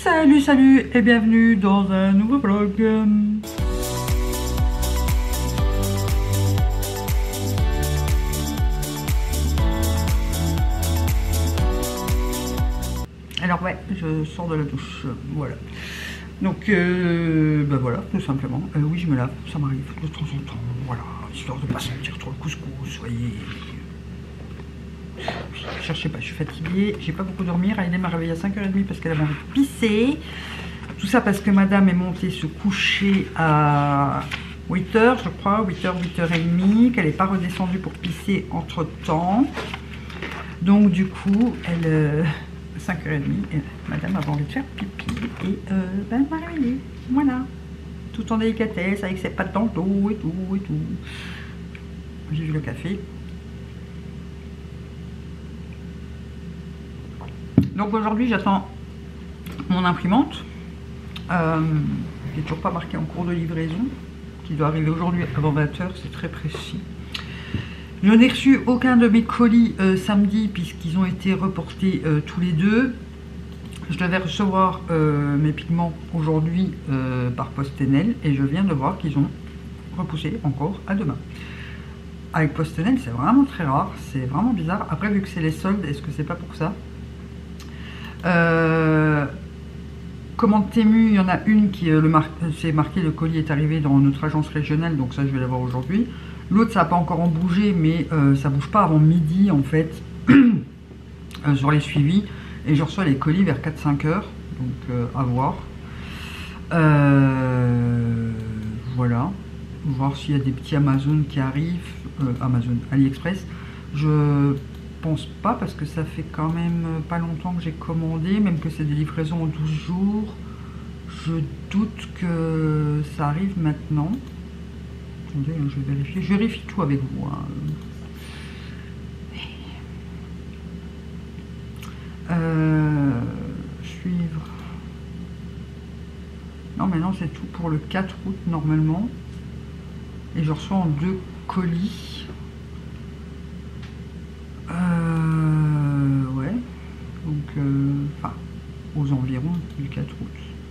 Salut, salut et bienvenue dans un nouveau vlog. Alors ouais, je sors de la douche, voilà. Donc, bah voilà, tout simplement. Oui, je me lave, ça m'arrive de temps en temps, voilà. Histoire de pas sentir trop le couscous, voyez. Cherchez pas, je suis fatiguée, j'ai pas beaucoup dormi. Raïdé m'a réveillée à 5h30 parce qu'elle avait envie de pisser. Tout ça parce que madame est montée se coucher à 8h, je crois, 8h, 8h30, qu'elle n'est pas redescendue pour pisser entre temps. Donc du coup, elle 5h30, et madame avait envie de faire pipi et ben, elle m'a réveillée. Voilà. Tout en délicatesse, avec ses pattes dans le dos et tout et tout. J'ai vu le café. Donc aujourd'hui j'attends mon imprimante qui n'est toujours pas marquée en cours de livraison, qui doit arriver aujourd'hui avant 20h, c'est très précis. Je n'ai reçu aucun de mes colis samedi puisqu'ils ont été reportés tous les deux. Je devais recevoir mes pigments aujourd'hui par PostNL et je viens de voir qu'ils ont repoussé encore à demain. Avec PostNL c'est vraiment très rare, c'est vraiment bizarre. Après vu que c'est les soldes, est-ce que c'est pas pour ça? Commande Temu, il y en a une qui c'est marqué le colis est arrivé dans notre agence régionale, donc ça je vais l'avoir aujourd'hui. L'autre ça n'a pas encore en bougé, mais ça bouge pas avant midi en fait sur les suivis, et je reçois les colis vers 4-5 heures, donc à voir. Voilà, voir s'il y a des petits Amazon qui arrivent, Amazon, AliExpress. Je pense pas parce que ça fait quand même pas longtemps que j'ai commandé, même que c'est des livraisons en 12 jours. Je doute que ça arrive maintenant. Attendez, je vais vérifier. Je vérifie tout avec vous. Hein. Suivre. Non, mais non, c'est tout pour le 4 août normalement. Et je reçois en 2 colis. Ouais, donc enfin aux environs du 4 août.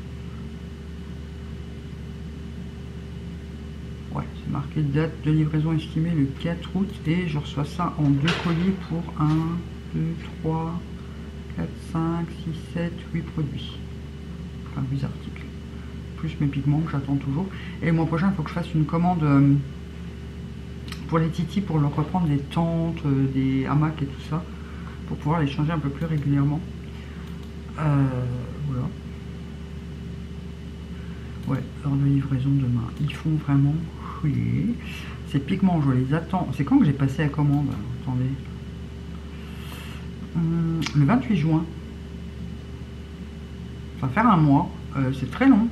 Ouais, c'est marqué date de livraison estimée le 4 août et je reçois ça en 2 colis pour 1, 2, 3, 4, 5, 6, 7, 8 produits. Enfin 8 articles. Plus mes pigments que j'attends toujours. Et le mois prochain, il faut que je fasse une commande pour les titis, pour leur reprendre des tentes, des hamacs et tout ça, pour pouvoir les changer un peu plus régulièrement. Voilà. Ouais, heure de livraison demain. Ils font vraiment chier. Ces pigments, je les attends. C'est quand que j'ai passé la commande? Attendez. Le 28 juin. Ça va faire un mois. C'est très long.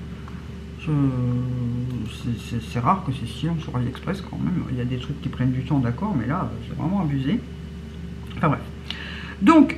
C'est rare que c'est si long sur AliExpress quand même. Il y a des trucs qui prennent du temps, d'accord, mais là, c'est vraiment abusé. Enfin bref. Donc,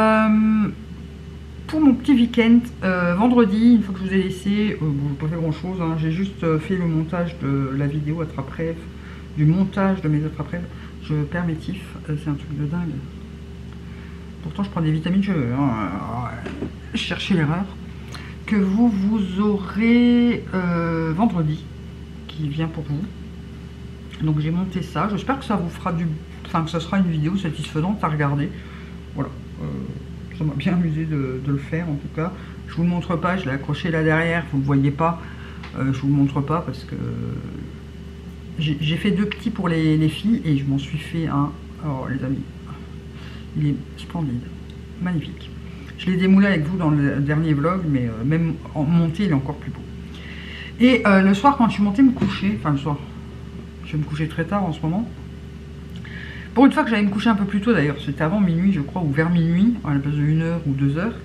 pour mon petit week-end, vendredi, une fois que je vous ai laissé, bon, je n'ai pas fait grand-chose. Hein, j'ai juste fait le montage de la vidéo attrape-rêve, du montage de mes attrape-rêves. Je perds mes tifs, c'est un truc de dingue. Pourtant, je prends des vitamines cheveux. Hein, cherchez l'erreur. Que vous aurez vendredi qui vient pour vous. Donc j'ai monté ça, j'espère que ça vous fera que ça sera une vidéo satisfaisante à regarder. Voilà, ça m'a bien amusé de le faire en tout cas. Je vous le montre pas, je l'ai accroché là derrière, vous ne le voyez pas. Je vous le montre pas parce que j'ai fait 2 petits pour les filles et je m'en suis fait un. Oh les amis, il est splendide, magnifique. Je l'ai démoulé avec vous dans le dernier vlog, mais même en monté, il est encore plus beau. Et le soir, quand je suis montée me coucher, enfin le soir, je vais me coucher très tard en ce moment. Pour une fois que j'allais me coucher un peu plus tôt d'ailleurs, c'était avant minuit je crois, ou vers minuit, à la place de 1h ou 2h.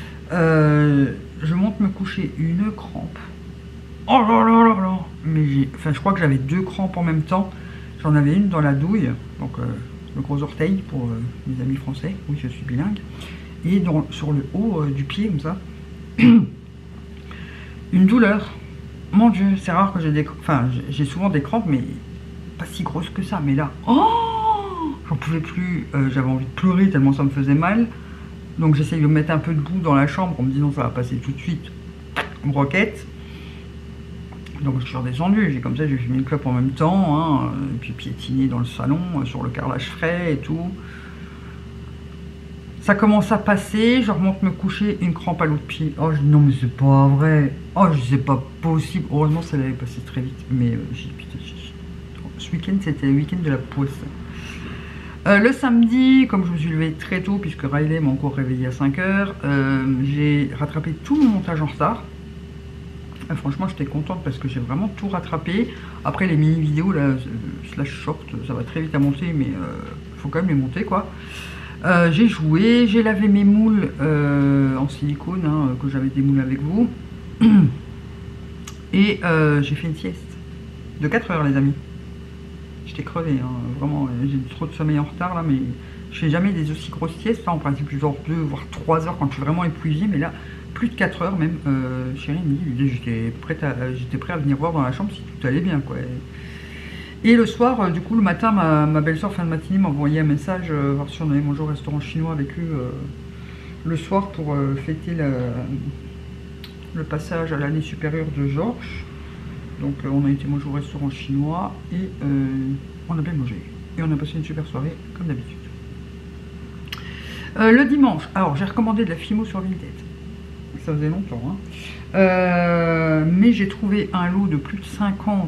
Je monte me coucher, une crampe. Oh là là là là. Mais je crois que j'avais 2 crampes en même temps. J'en avais une dans la douille, donc le gros orteil pour mes amis français. Oui, je suis bilingue. Et sur le haut du pied comme ça, une douleur. Mon Dieu, c'est rare que j'ai des... Enfin, j'ai souvent des crampes, mais pas si grosses que ça. Mais là, oh, j'en pouvais plus. J'avais envie de pleurer tellement ça me faisait mal. Donc j'essaye de mettre un peu de boue dans la chambre en me disant ça va passer tout de suite. Broquette. Donc je suis redescendue, j'ai comme ça, j'ai fumé une clope en même temps, hein, et puis piétiné dans le salon, sur le carrelage frais et tout. Ça commence à passer, je remonte me coucher, une crampe à l'autre pied. Oh non mais c'est pas vrai, oh c'est pas possible. Heureusement ça allait passer très vite, mais ce week-end c'était le week-end de la poisse. Le samedi, comme je me suis levée très tôt, puisque Riley m'a encore réveillé à 5 h, j'ai rattrapé tout mon montage en retard. Franchement, j'étais contente parce que j'ai vraiment tout rattrapé. Après, les mini-vidéos, là, slash short, ça va très vite à monter, mais il faut quand même les monter, quoi. J'ai joué, j'ai lavé mes moules en silicone, hein, que j'avais démoulé avec vous. Et j'ai fait une sieste de 4 h, les amis. J'étais crevée, hein, vraiment, j'ai trop de sommeil en retard, là, mais je fais jamais des aussi grosses siestes. Là, en principe, genre 2 voire 3 heures quand je suis vraiment épuisée, mais là, plus de 4 heures même. Chérie me dit, j'étais prêt à venir voir dans la chambre si tout allait bien, quoi. Et le soir, du coup, le matin, ma belle-soeur, fin de matinée, m'a envoyé un message, voir si on allait manger au restaurant chinois avec lui le soir pour fêter le passage à l'année supérieure de Georges. Donc on a été manger au restaurant chinois et on a bien mangé. Et on a passé une super soirée, comme d'habitude. Le dimanche, alors j'ai recommandé de la Fimo sur Vinted. Ça faisait longtemps, hein. Mais j'ai trouvé un lot de plus de 50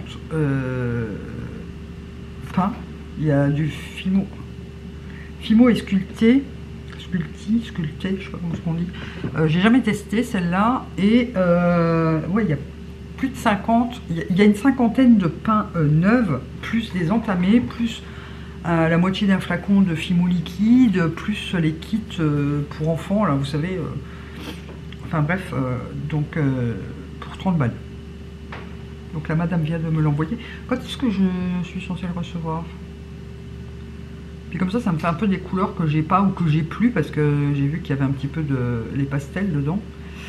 pains. Il y a du Fimo. Fimo est sculpté, je sais pas comment on dit. J'ai jamais testé celle-là. Et ouais, il y a plus de 50, il y a une cinquantaine de pains neufs, plus des entamés, plus la moitié d'un flacon de Fimo liquide, plus les kits pour enfants, là, vous savez. Enfin bref, donc pour 30 balles. Donc la madame vient de me l'envoyer. Quand est-ce que je suis censée le recevoir? Puis comme ça me fait un peu des couleurs que j'ai pas ou que j'ai plus, parce que j'ai vu qu'il y avait un petit peu de les pastels dedans.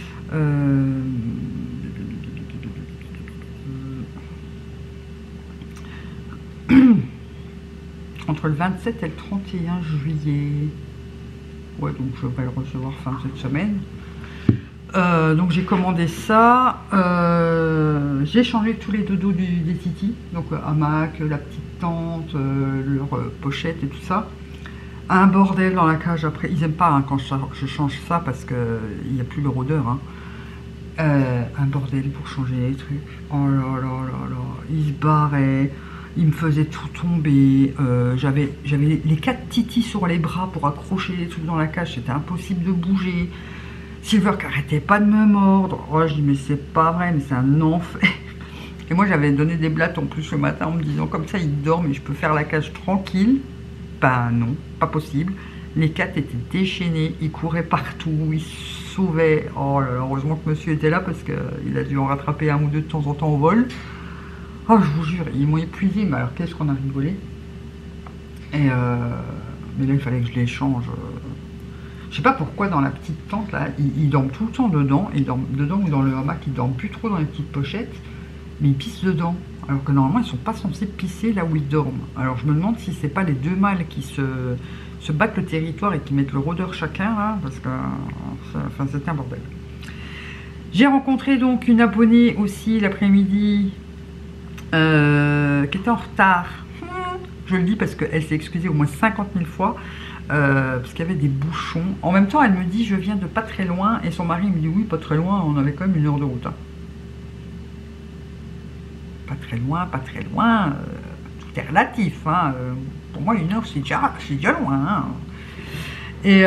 Entre le 27 et le 31 juillet. Ouais, donc je vais le recevoir fin de cette semaine. Donc j'ai commandé ça. J'ai changé tous les dodos des titis. Donc hamac, la petite tente, leur pochette et tout ça. Un bordel dans la cage après. Ils n'aiment pas, hein, quand je change ça parce qu'il n'y a plus leur odeur. Hein. Un bordel pour changer les trucs. Oh là là là là. Ils se barraient. Ils me faisaient tout tomber. J'avais les 4 titis sur les bras pour accrocher les trucs dans la cage. C'était impossible de bouger. Silver qui arrêtait pas de me mordre. Oh, je dis mais c'est pas vrai, mais c'est un enfer. Et moi j'avais donné des blattes en plus le matin en me disant comme ça ils dorment et je peux faire la cage tranquille. Ben non, pas possible. Les 4 étaient déchaînés, ils couraient partout, ils se sauvaient. Oh là là, heureusement que monsieur était là parce qu'il a dû en rattraper un ou deux de temps en temps au vol. Oh, je vous jure, ils m'ont épuisé, mais alors qu'est-ce qu'on a rigolé. Et mais là, il fallait que je les change. Je sais pas pourquoi dans la petite tente, là, ils dorment tout le temps dedans. Ils dorment dedans ou dans le hamac, ils dorment plus trop dans les petites pochettes, mais ils pissent dedans. Alors que normalement, ils sont pas censés pisser là où ils dorment. Alors je me demande si c'est pas les deux mâles qui se battent le territoire et qui mettent le rôdeur chacun, là, parce que enfin, c'était un bordel. J'ai rencontré donc une abonnée aussi l'après-midi, qui était en retard. Je le dis parce qu'elle s'est excusée au moins 50 000 fois, parce qu'il y avait des bouchons. En même temps, elle me dit, je viens de pas très loin, et son mari me dit, oui, pas très loin, on avait quand même 1 heure de route. Hein. Pas très loin, tout est relatif. Hein. Pour moi, 1 heure, c'est déjà loin. Hein. Et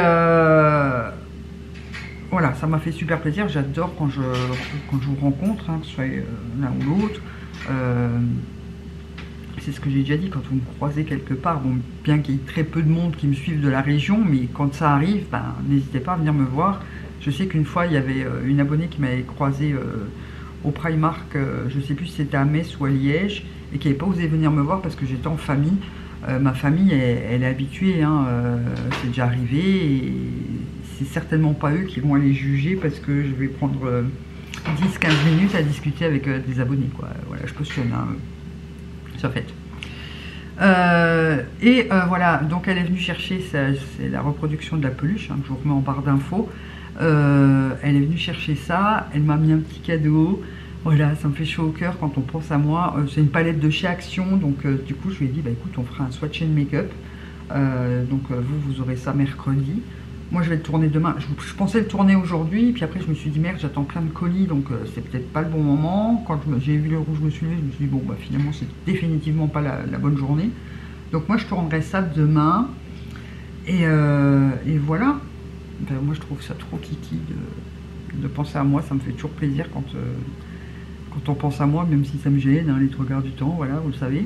voilà, ça m'a fait super plaisir. J'adore quand je vous rencontre, hein, que ce soit l'un ou l'autre. C'est ce que j'ai déjà dit, quand vous me croisez quelque part, bon, bien qu'il y ait très peu de monde qui me suivent de la région, mais quand ça arrive, ben, n'hésitez pas à venir me voir. Je sais qu'une fois, il y avait une abonnée qui m'avait croisé au Primark, je ne sais plus si c'était à Metz ou à Liège, et qui n'avait pas osé venir me voir parce que j'étais en famille. Ma famille, elle est habituée, hein, c'est déjà arrivé, et c'est certainement pas eux qui vont aller juger parce que je vais prendre 10-15 minutes à discuter avec des abonnés, quoi. Voilà, je cautionne, hein, ça fait. Voilà, donc elle est venue chercher, c'est la reproduction de la peluche, hein, que je vous remets en barre d'infos. Elle est venue chercher ça, elle m'a mis un petit cadeau. Voilà, ça me fait chaud au cœur quand on pense à moi. C'est une palette de chez Action, donc du coup je lui ai dit, bah écoute, on fera un swatch and make-up. Vous aurez ça mercredi. Moi je vais le tourner demain. Je pensais le tourner aujourd'hui, puis après je me suis dit merde, j'attends plein de colis, donc c'est peut-être pas le bon moment. Quand j'ai vu le rouge, je me suis levé, je me suis dit bon bah finalement c'est définitivement pas la bonne journée. Donc moi je tournerai ça demain. Et voilà. Ben, moi je trouve ça trop kiki de penser à moi, ça me fait toujours plaisir quand on pense à moi, même si ça me gêne, hein, les trois quarts du temps, voilà, vous le savez.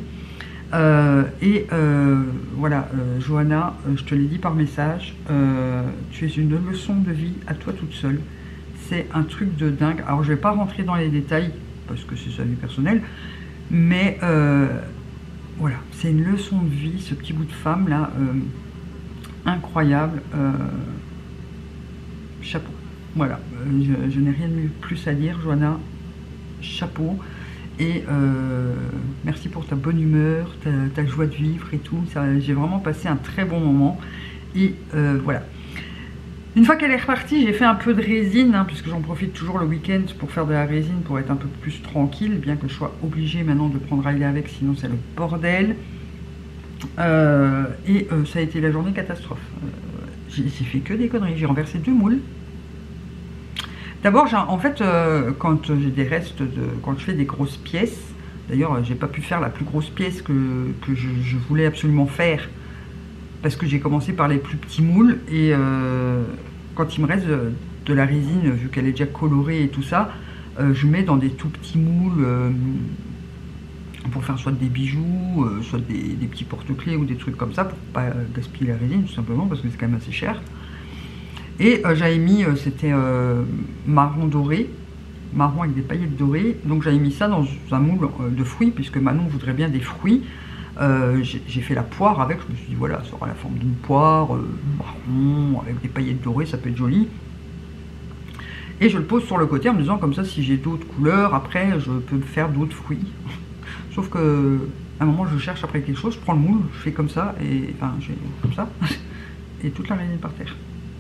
Voilà, Johanna, je te l'ai dit par message, tu es une leçon de vie à toi toute seule. C'est un truc de dingue. Alors je vais pas rentrer dans les détails parce que c'est sa vie personnelle, mais voilà, c'est une leçon de vie, ce petit bout de femme là, incroyable. Chapeau. Voilà, je n'ai rien de plus à dire, Johanna. Chapeau. Et merci pour ta bonne humeur, ta joie de vivre et tout. J'ai vraiment passé un très bon moment. Et voilà. Une fois qu'elle est repartie, j'ai fait un peu de résine, hein, puisque j'en profite toujours le week-end pour faire de la résine, pour être un peu plus tranquille, bien que je sois obligée maintenant de prendre Riley avec, sinon c'est le bordel. Ça a été la journée catastrophe. J'ai fait que des conneries. J'ai renversé 2 moules. D'abord, en fait, quand j'ai des restes, quand je fais des grosses pièces, d'ailleurs, j'ai pas pu faire la plus grosse pièce que je voulais absolument faire, parce que j'ai commencé par les plus petits moules, et quand il me reste de la résine, vu qu'elle est déjà colorée et tout ça, je mets dans des tout petits moules pour faire soit des bijoux, soit des petits porte-clés ou des trucs comme ça, pour pas gaspiller la résine, tout simplement, parce que c'est quand même assez cher. Et j'avais mis, c'était marron doré, marron avec des paillettes dorées, donc j'avais mis ça dans un moule de fruits, puisque Manon voudrait bien des fruits. J'ai fait la poire avec, je me suis dit voilà, ça aura la forme d'une poire, marron, avec des paillettes dorées, ça peut être joli. Et je le pose sur le côté en me disant comme ça, si j'ai d'autres couleurs, après je peux faire d'autres fruits. Sauf que à un moment je cherche après quelque chose, je prends le moule, je fais comme ça, et enfin j'ai comme ça, et toute la résine par terre.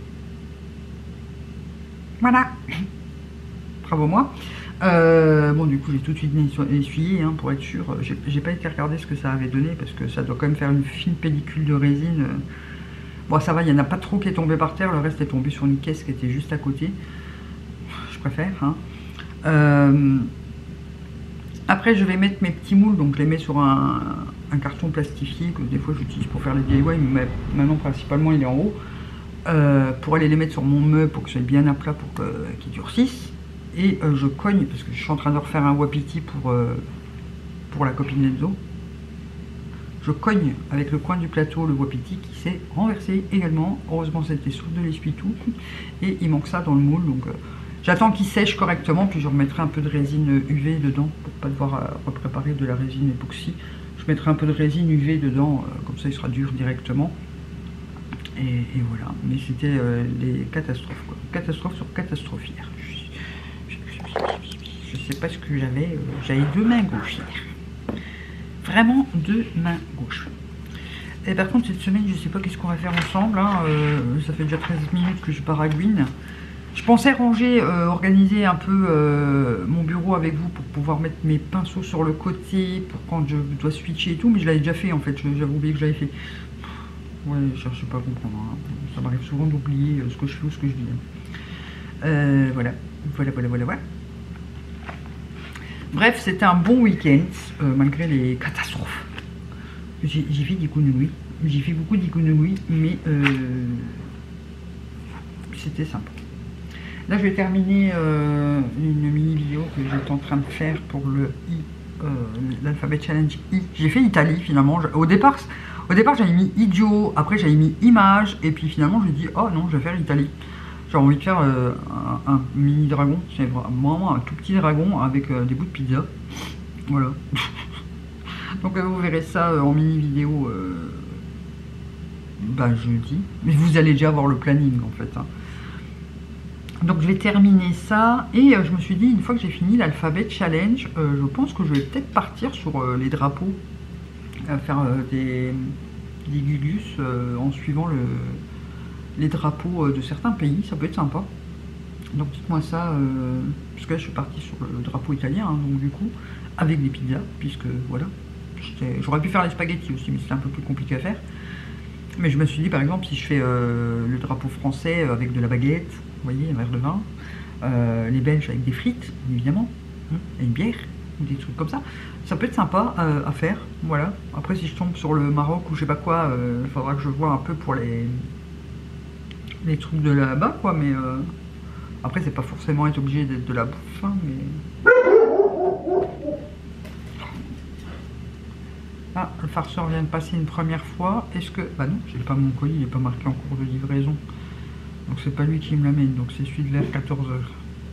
Voilà. Bravo moi. Bon du coup j'ai tout de suite essuyé, hein, pour être sûr. J'ai pas été regarder ce que ça avait donné, parce que ça doit quand même faire une fine pellicule de résine. Bon ça va, il n'y en a pas trop qui est tombé par terre, le reste est tombé sur une caisse qui était juste à côté. Je préfère, hein. Après je vais mettre mes petits moules, donc je les mets sur un carton plastifié que des fois j'utilise pour faire les DIY, mais maintenant principalement il est en haut. Pour aller les mettre sur mon meuble pour que ce soit bien à plat, pour qu'ils durcissent. Et je cogne, parce que je suis en train de refaire un wapiti pour la copine d'Enzo. Je cogne avec le coin du plateau le wapiti qui s'est renversé également. Heureusement c'était sous de l'essuie-tout. Et il manque ça dans le moule, donc j'attends qu'il sèche correctement, puis je remettrai un peu de résine UV dedans pour pas devoir repréparer de la résine époxy. Je mettrai un peu de résine UV dedans, comme ça il sera dur directement. Et voilà, mais c'était des catastrophes, quoi. Catastrophe sur catastrophe hier. Je sais pas ce que j'avais. J'avais 2 mains gauches hier. Vraiment 2 mains gauches. Et par contre cette semaine je sais pas qu'est-ce qu'on va faire ensemble, hein. Ça fait déjà 13 minutes que je baragouine. Je pensais ranger, organiser un peu mon bureau avec vous pour pouvoir mettre mes pinceaux sur le côté pour quand je dois switcher et tout, mais je l'avais déjà fait en fait, j'avais oublié que je l'avais fait. Ouais, je cherche pas à comprendre, hein. Ça m'arrive souvent d'oublier ce que je fais ou ce que je dis. Voilà. Bref, c'était un bon week-end, malgré les catastrophes. J'ai fait des kunugui. J'ai fait beaucoup d'kunugui, mais c'était sympa. Là, je vais terminer une mini vidéo que j'étais en train de faire pour le l'alphabet challenge I. J'ai fait Italie finalement. Au départ j'avais mis idiot, après j'avais mis image, et puis finalement je me dis oh non, je vais faire Italie. J'ai envie de faire un mini dragon, c'est vraiment un tout petit dragon avec des bouts de pizza. Voilà. Donc vous verrez ça en mini vidéo jeudi. Mais vous allez déjà voir le planning en fait, hein. Donc je vais terminer ça, et je me suis dit, une fois que j'ai fini l'alphabet challenge, je pense que je vais peut-être partir sur les drapeaux faire des gugus en suivant les drapeaux de certains pays, ça peut être sympa. Donc dites-moi ça, parce que là je suis partie sur le drapeau italien, hein, donc du coup, avec des pizzas, puisque voilà, j'aurais pu faire les spaghettis aussi, mais c'était un peu plus compliqué à faire. Mais je me suis dit, par exemple, si je fais le drapeau français avec de la baguette, vous voyez, un verre de vin, les Belges avec des frites, évidemment, hein, et une bière, ou des trucs comme ça, ça peut être sympa à faire, voilà. Après, si je tombe sur le Maroc ou je sais pas quoi, il faudra que je vois un peu pour les trucs de là-bas, quoi, mais après, c'est pas forcément être obligé d'être de la bouffe, hein, mais... Ah, le farceur vient de passer une première fois. Est-ce que... Bah non, j'ai pas mon colis, il n'est pas marqué en cours de livraison. Donc c'est pas lui qui me l'amène, donc c'est celui de vers 14 h.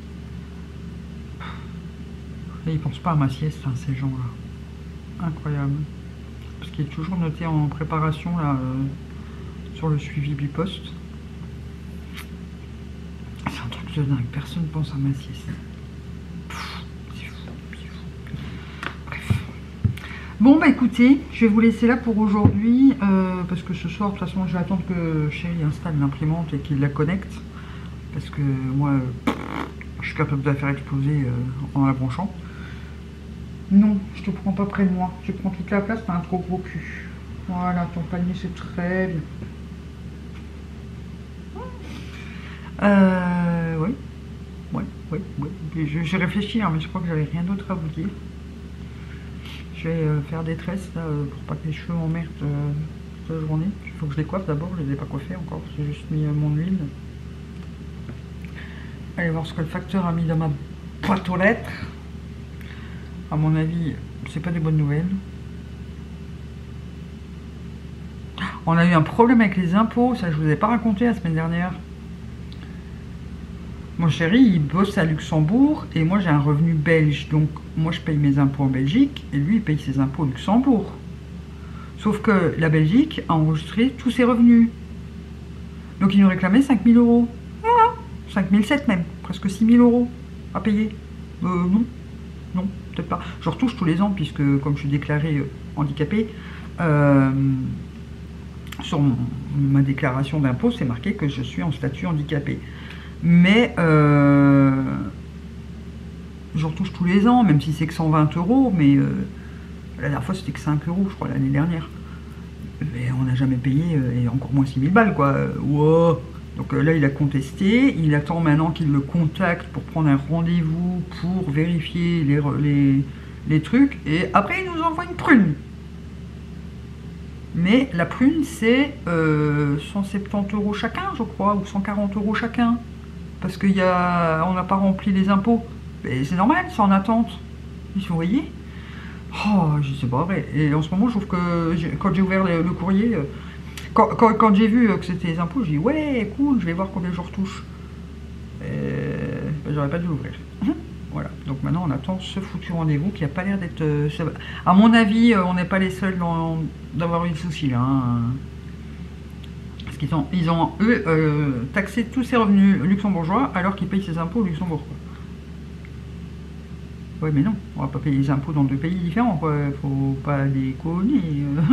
Et ils pensent pas à ma sieste, hein, ces gens-là. Incroyable. Parce qu'il est toujours noté en préparation, là, sur le suivi du poste. C'est un truc de dingue, personne pense à ma sieste. C'est fou, c'est fou. Bref. Bon bah écoutez, je vais vous laisser là pour aujourd'hui, parce que ce soir, de toute façon, je vais attendre que Chérie installe l'imprimante et qu'il la connecte. Parce que moi, je suis capable de la faire exploser en la branchant. Non, je te prends pas près de moi. Tu prends toute la place, t'as un trop gros cul. Voilà, ton panier c'est très bien. Oui. Oui. J'ai réfléchi, hein, mais je crois que j'avais rien d'autre à vous dire. Je vais faire des tresses là, pour pas que les cheveux m'emmerdent toute la journée. Il faut que je les coiffe d'abord, je les ai pas coiffés encore. J'ai juste mis mon huile. Allez voir ce que le facteur a mis dans ma boîte aux lettres. À mon avis, c'est pas des bonnes nouvelles. On a eu un problème avec les impôts, ça je vous ai pas raconté la semaine dernière. Mon chéri, il bosse à Luxembourg et moi j'ai un revenu belge. Donc moi je paye mes impôts en Belgique et lui il paye ses impôts au Luxembourg. Sauf que la Belgique a enregistré tous ses revenus. Donc il nous réclamait 5 000 €. Voilà, 5 700 même, presque 6 000 € à payer. Non, peut-être pas. Je retouche tous les ans puisque comme je suis déclarée handicapée, sur ma déclaration d'impôt, c'est marqué que je suis en statut handicapé. Mais je retouche tous les ans, même si c'est que 120 €, mais la dernière fois c'était que 5 €, je crois, l'année dernière. Mais on n'a jamais payé, et encore moins 6 000 balles, quoi. Wow. Donc là, il a contesté, il attend maintenant qu'il le contacte pour prendre un rendez-vous, pour vérifier les trucs, et après, il nous envoie une prune. Mais la prune, c'est 170 € chacun, je crois, ou 140 € chacun. Parce qu'on n'a pas rempli les impôts. Mais c'est normal, c'est en attente. Vous voyez? Oh, je sais pas vrai. Et en ce moment, je trouve que quand j'ai ouvert le courrier, quand j'ai vu que c'était les impôts, j'ai dit ouais, cool, je vais voir combien je retouche. Ben, j'aurais pas dû l'ouvrir. Voilà, donc maintenant on attend ce foutu rendez-vous qui a pas l'air d'être... à mon avis, on n'est pas les seuls d'avoir eu des soucis là. Hein. Parce qu'ils ont eux, taxé tous ces revenus luxembourgeois alors qu'ils payent ses impôts au Luxembourg. Quoi. Ouais, mais non, on va pas payer les impôts dans deux pays différents, quoi. Faut pas déconner.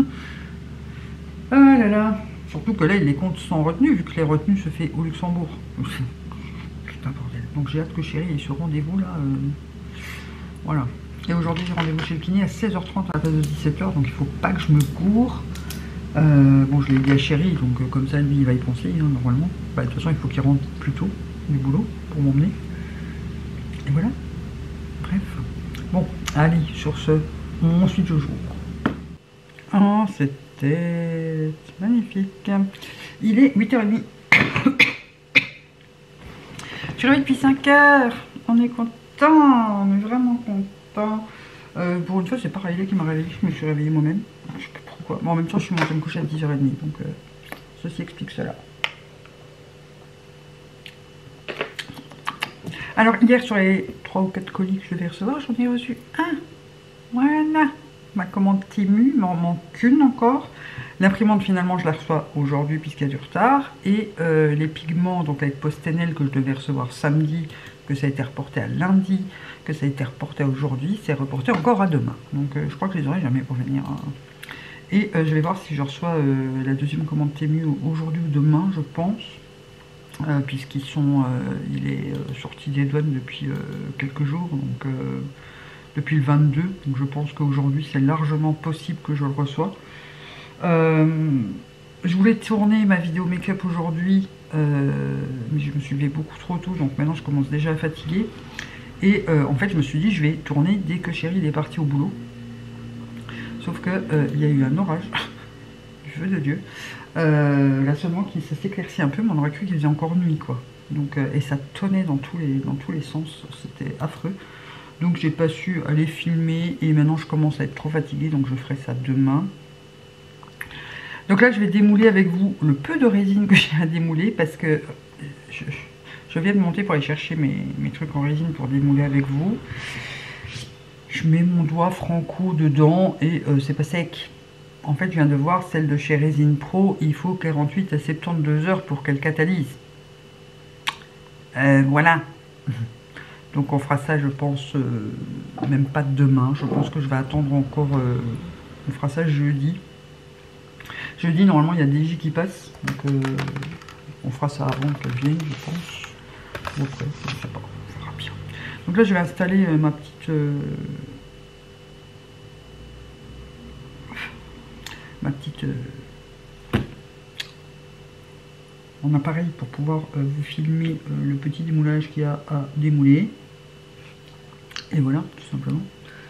Ah là là. Surtout que là, les comptes sont retenus, vu que les retenues se fait au Luxembourg. Putain, bordel. Donc j'ai hâte que Chérie ait ce rendez-vous là. Voilà. Et aujourd'hui, j'ai rendez-vous chez le kiné à 16h30 à la place de 17h, donc il faut pas que je me cours. Bon, je l'ai dit à Chérie, donc comme ça, lui, il va y penser, hein, normalement. Bah, de toute façon, il faut qu'il rentre plus tôt du boulot pour m'emmener. Et voilà. Bref. Bon, allez, sur ce, ensuite je joue. Oh, c'était magnifique. Il est 8h30. Je suis réveillée depuis 5h. On est content, on est vraiment content. Pour une fois, c'est pas Riley qui m'a réveillée, je me suis réveillée moi-même. Je sais pas pourquoi. Bon, en même temps, je suis montée me coucher à 10h30, donc ceci explique cela. Alors, hier, sur les 3 ou 4 colis que je devais recevoir, j'en ai reçu un. Voilà. Ma commande Temu, il m'en manque une encore. L'imprimante, finalement, je la reçois aujourd'hui puisqu'il y a du retard. Et les pigments, donc avec PostNL, que je devais recevoir samedi, que ça a été reporté à lundi, que ça a été reporté à aujourd'hui, c'est reporté encore à demain. Donc, je crois que je les aurai jamais pour venir. Hein. Et je vais voir si je reçois la deuxième commande Temu aujourd'hui ou demain, je pense. Puisqu'ils sont, il est sorti des douanes depuis quelques jours, donc depuis le 22. Donc je pense qu'aujourd'hui c'est largement possible que je le reçois. Je voulais tourner ma vidéo make-up aujourd'hui, mais je me suis levée beaucoup trop tôt, donc maintenant je commence déjà à fatiguer. Et en fait je me suis dit je vais tourner dès que Chéri est parti au boulot. Sauf que il y a eu un orage, du feu de Dieu. Là seulement qu'il s'éclaircit un peu, mais on aurait cru qu'il faisait encore nuit quoi. Donc, et ça tonnait dans tous les sens, c'était affreux. Donc j'ai pas su aller filmer et maintenant je commence à être trop fatiguée, donc je ferai ça demain. Donc là je vais démouler avec vous le peu de résine que j'ai à démouler parce que je viens de monter pour aller chercher mes trucs en résine pour démouler avec vous. Je mets mon doigt franco dedans et c'est pas sec. En fait, je viens de voir celle de chez Résine Pro, il faut 48 à 72 heures pour qu'elle catalyse. Voilà. Donc on fera ça, je pense, même pas demain. Je pense que je vais attendre encore. On fera ça jeudi. Jeudi, normalement, il y a des DJ qui passent. Donc on fera ça avant qu'elle vienne, je pense. Ou après, je sais pas. On fera bien. Donc là, je vais installer ma petite... mon appareil pour pouvoir vous filmer le petit démoulage qu'il y a à démouler. Et voilà, tout simplement.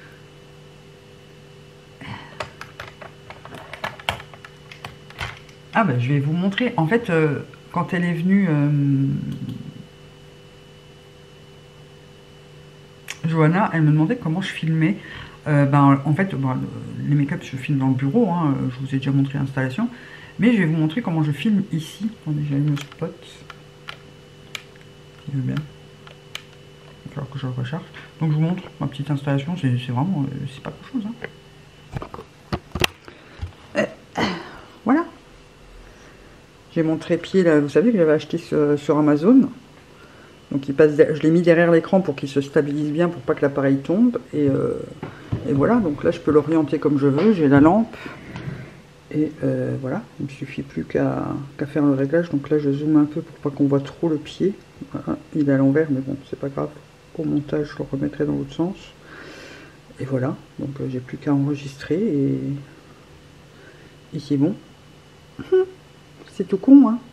Ah ben je vais vous montrer. En fait, quand elle est venue, Johanna, elle me demandait comment je filmais. En fait, les make-up, je filme dans le bureau. Hein, je vous ai déjà montré l'installation. Mais je vais vous montrer comment je filme ici. Attendez, j'allume le spot. Si veut bien. Il va falloir que je le recharge. Donc je vous montre ma petite installation. C'est vraiment, c'est pas grand chose. Hein. Voilà. J'ai mon trépied là, vous savez que j'avais acheté sur Amazon. Donc il passe, je l'ai mis derrière l'écran pour qu'il se stabilise bien, pour pas que l'appareil tombe. Et voilà, donc là je peux l'orienter comme je veux. J'ai la lampe. Et voilà, il ne me suffit plus qu'à faire le réglage. Donc là je zoome un peu pour pas qu'on voit trop le pied. Voilà, il est à l'envers, mais bon, c'est pas grave. Au montage, je le remettrai dans l'autre sens. Et voilà, donc j'ai plus qu'à enregistrer et c'est bon. C'est tout con, hein.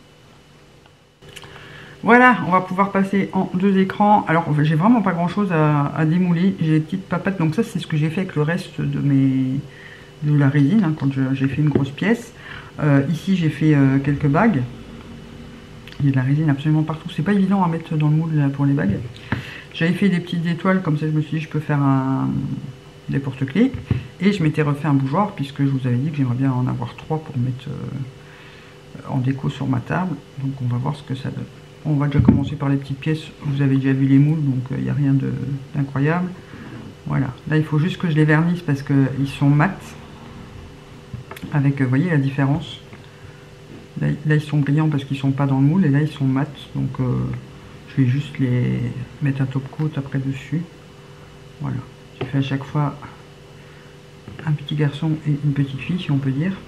Voilà, on va pouvoir passer en deux écrans. Alors, j'ai vraiment pas grand chose à démouler. J'ai des petites papates, donc ça c'est ce que j'ai fait avec le reste de la résine, hein, quand j'ai fait une grosse pièce. Ici j'ai fait quelques bagues. Il y a de la résine absolument partout. C'est pas évident à mettre dans le moule là, pour les bagues. J'avais fait des petites étoiles, comme ça je me suis dit je peux faire des porte-clés. Et je m'étais refait un bougeoir, puisque je vous avais dit que j'aimerais bien en avoir 3 pour mettre en déco sur ma table. Donc on va voir ce que ça donne. On va déjà commencer par les petites pièces. Vous avez déjà vu les moules, donc il n'y a rien d'incroyable. Voilà. Là il faut juste que je les vernisse parce qu'ils sont mats. Avec, vous voyez la différence. Là ils sont brillants parce qu'ils sont pas dans le moule, et là ils sont mats. Donc je vais juste les mettre un top coat après dessus. Voilà. J'ai fait à chaque fois un petit garçon et une petite fille, si on peut dire.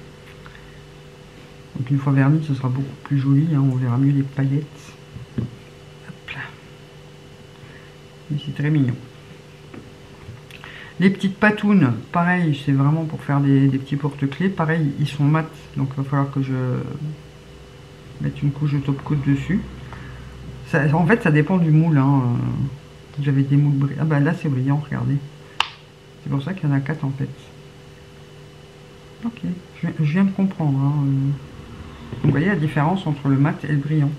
Donc une fois verni, ce sera beaucoup plus joli, hein, on verra mieux les paillettes. Hop là. Et c'est très mignon. Les petites patounes, pareil, c'est vraiment pour faire des petits porte-clés. Pareil, ils sont mats, donc il va falloir que je mette une couche de top coat dessus. Ça, en fait, ça dépend du moule. Hein. J'avais des moules brillants. Ah bah là, c'est brillant, regardez. C'est pour ça qu'il y en a 4 en fait. Ok, je viens de comprendre. Hein. Donc vous voyez la différence entre le mat et le brillant.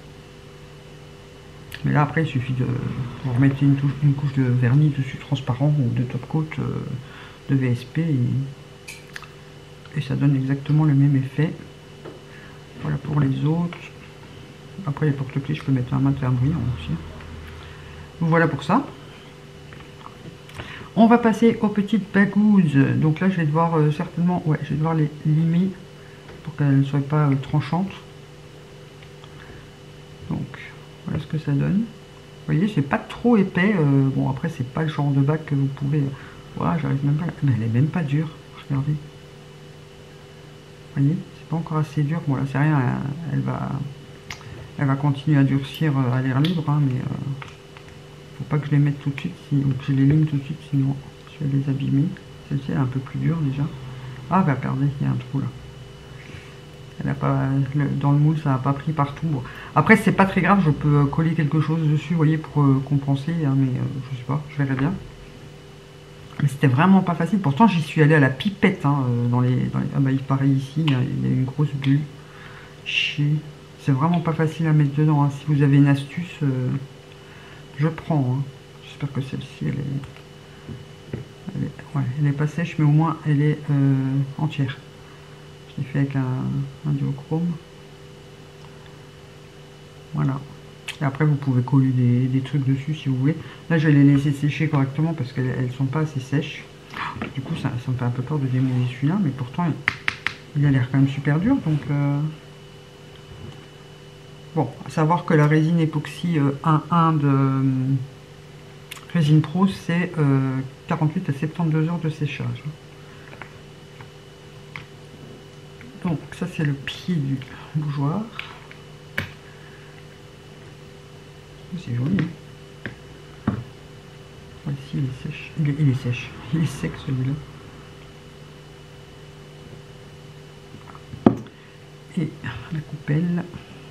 Mais là après il suffit de vous remettre une couche de vernis dessus transparent ou de top coat de VSP et ça donne exactement le même effet. Voilà pour les autres. Après les porte-clés je peux mettre un mat et un brillant aussi. Donc voilà pour ça. On va passer aux petites bagouses. Donc là je vais devoir certainement, ouais, je vais devoir les limer pour qu'elles ne soient pas tranchantes. Donc voilà ce que ça donne. Vous voyez, c'est pas trop épais. Bon après c'est pas le genre de bague que vous pouvez. Voilà, j'arrive même pas. Mais elle est même pas dure. Regardez. Vous voyez, c'est pas encore assez dur. Bon là c'est rien, elle va continuer à durcir à l'air libre, hein, mais faut pas que je les mette tout de suite, ou que je les lime tout de suite, sinon je vais les abîmer. Celle-ci elle est un peu plus dure déjà. Ah bah regardez, il y a un trou là. Elle a pas, dans le moule ça n'a pas pris partout. Bon. Après c'est pas très grave, je peux coller quelque chose dessus, vous voyez, pour compenser, hein, mais je sais pas, je verrai bien. Mais c'était vraiment pas facile, pourtant j'y suis allée à la pipette, hein, ah bah pareil ici, il y a une grosse bulle. C'est vraiment pas facile à mettre dedans, hein. Si vous avez une astuce, je prends, hein. J'espère que celle-ci elle est pas sèche, mais au moins elle est entière. Je l'ai fait avec un duochrome. Voilà. Et après vous pouvez coller des trucs dessus si vous voulez. Là je vais les laisser sécher correctement parce qu'elles sont pas assez sèches. Du coup ça me fait un peu peur de démouler celui-là, mais pourtant il a l'air quand même super dur. Donc bon, à savoir que la résine époxy 1.1 de Résine Pro, c'est 48 à 72 heures de séchage. Donc ça c'est le pied du bougeoir. C'est joli. Hein. Voici il est sèche. Il est sèche. Il est sec celui-là. Et la coupelle.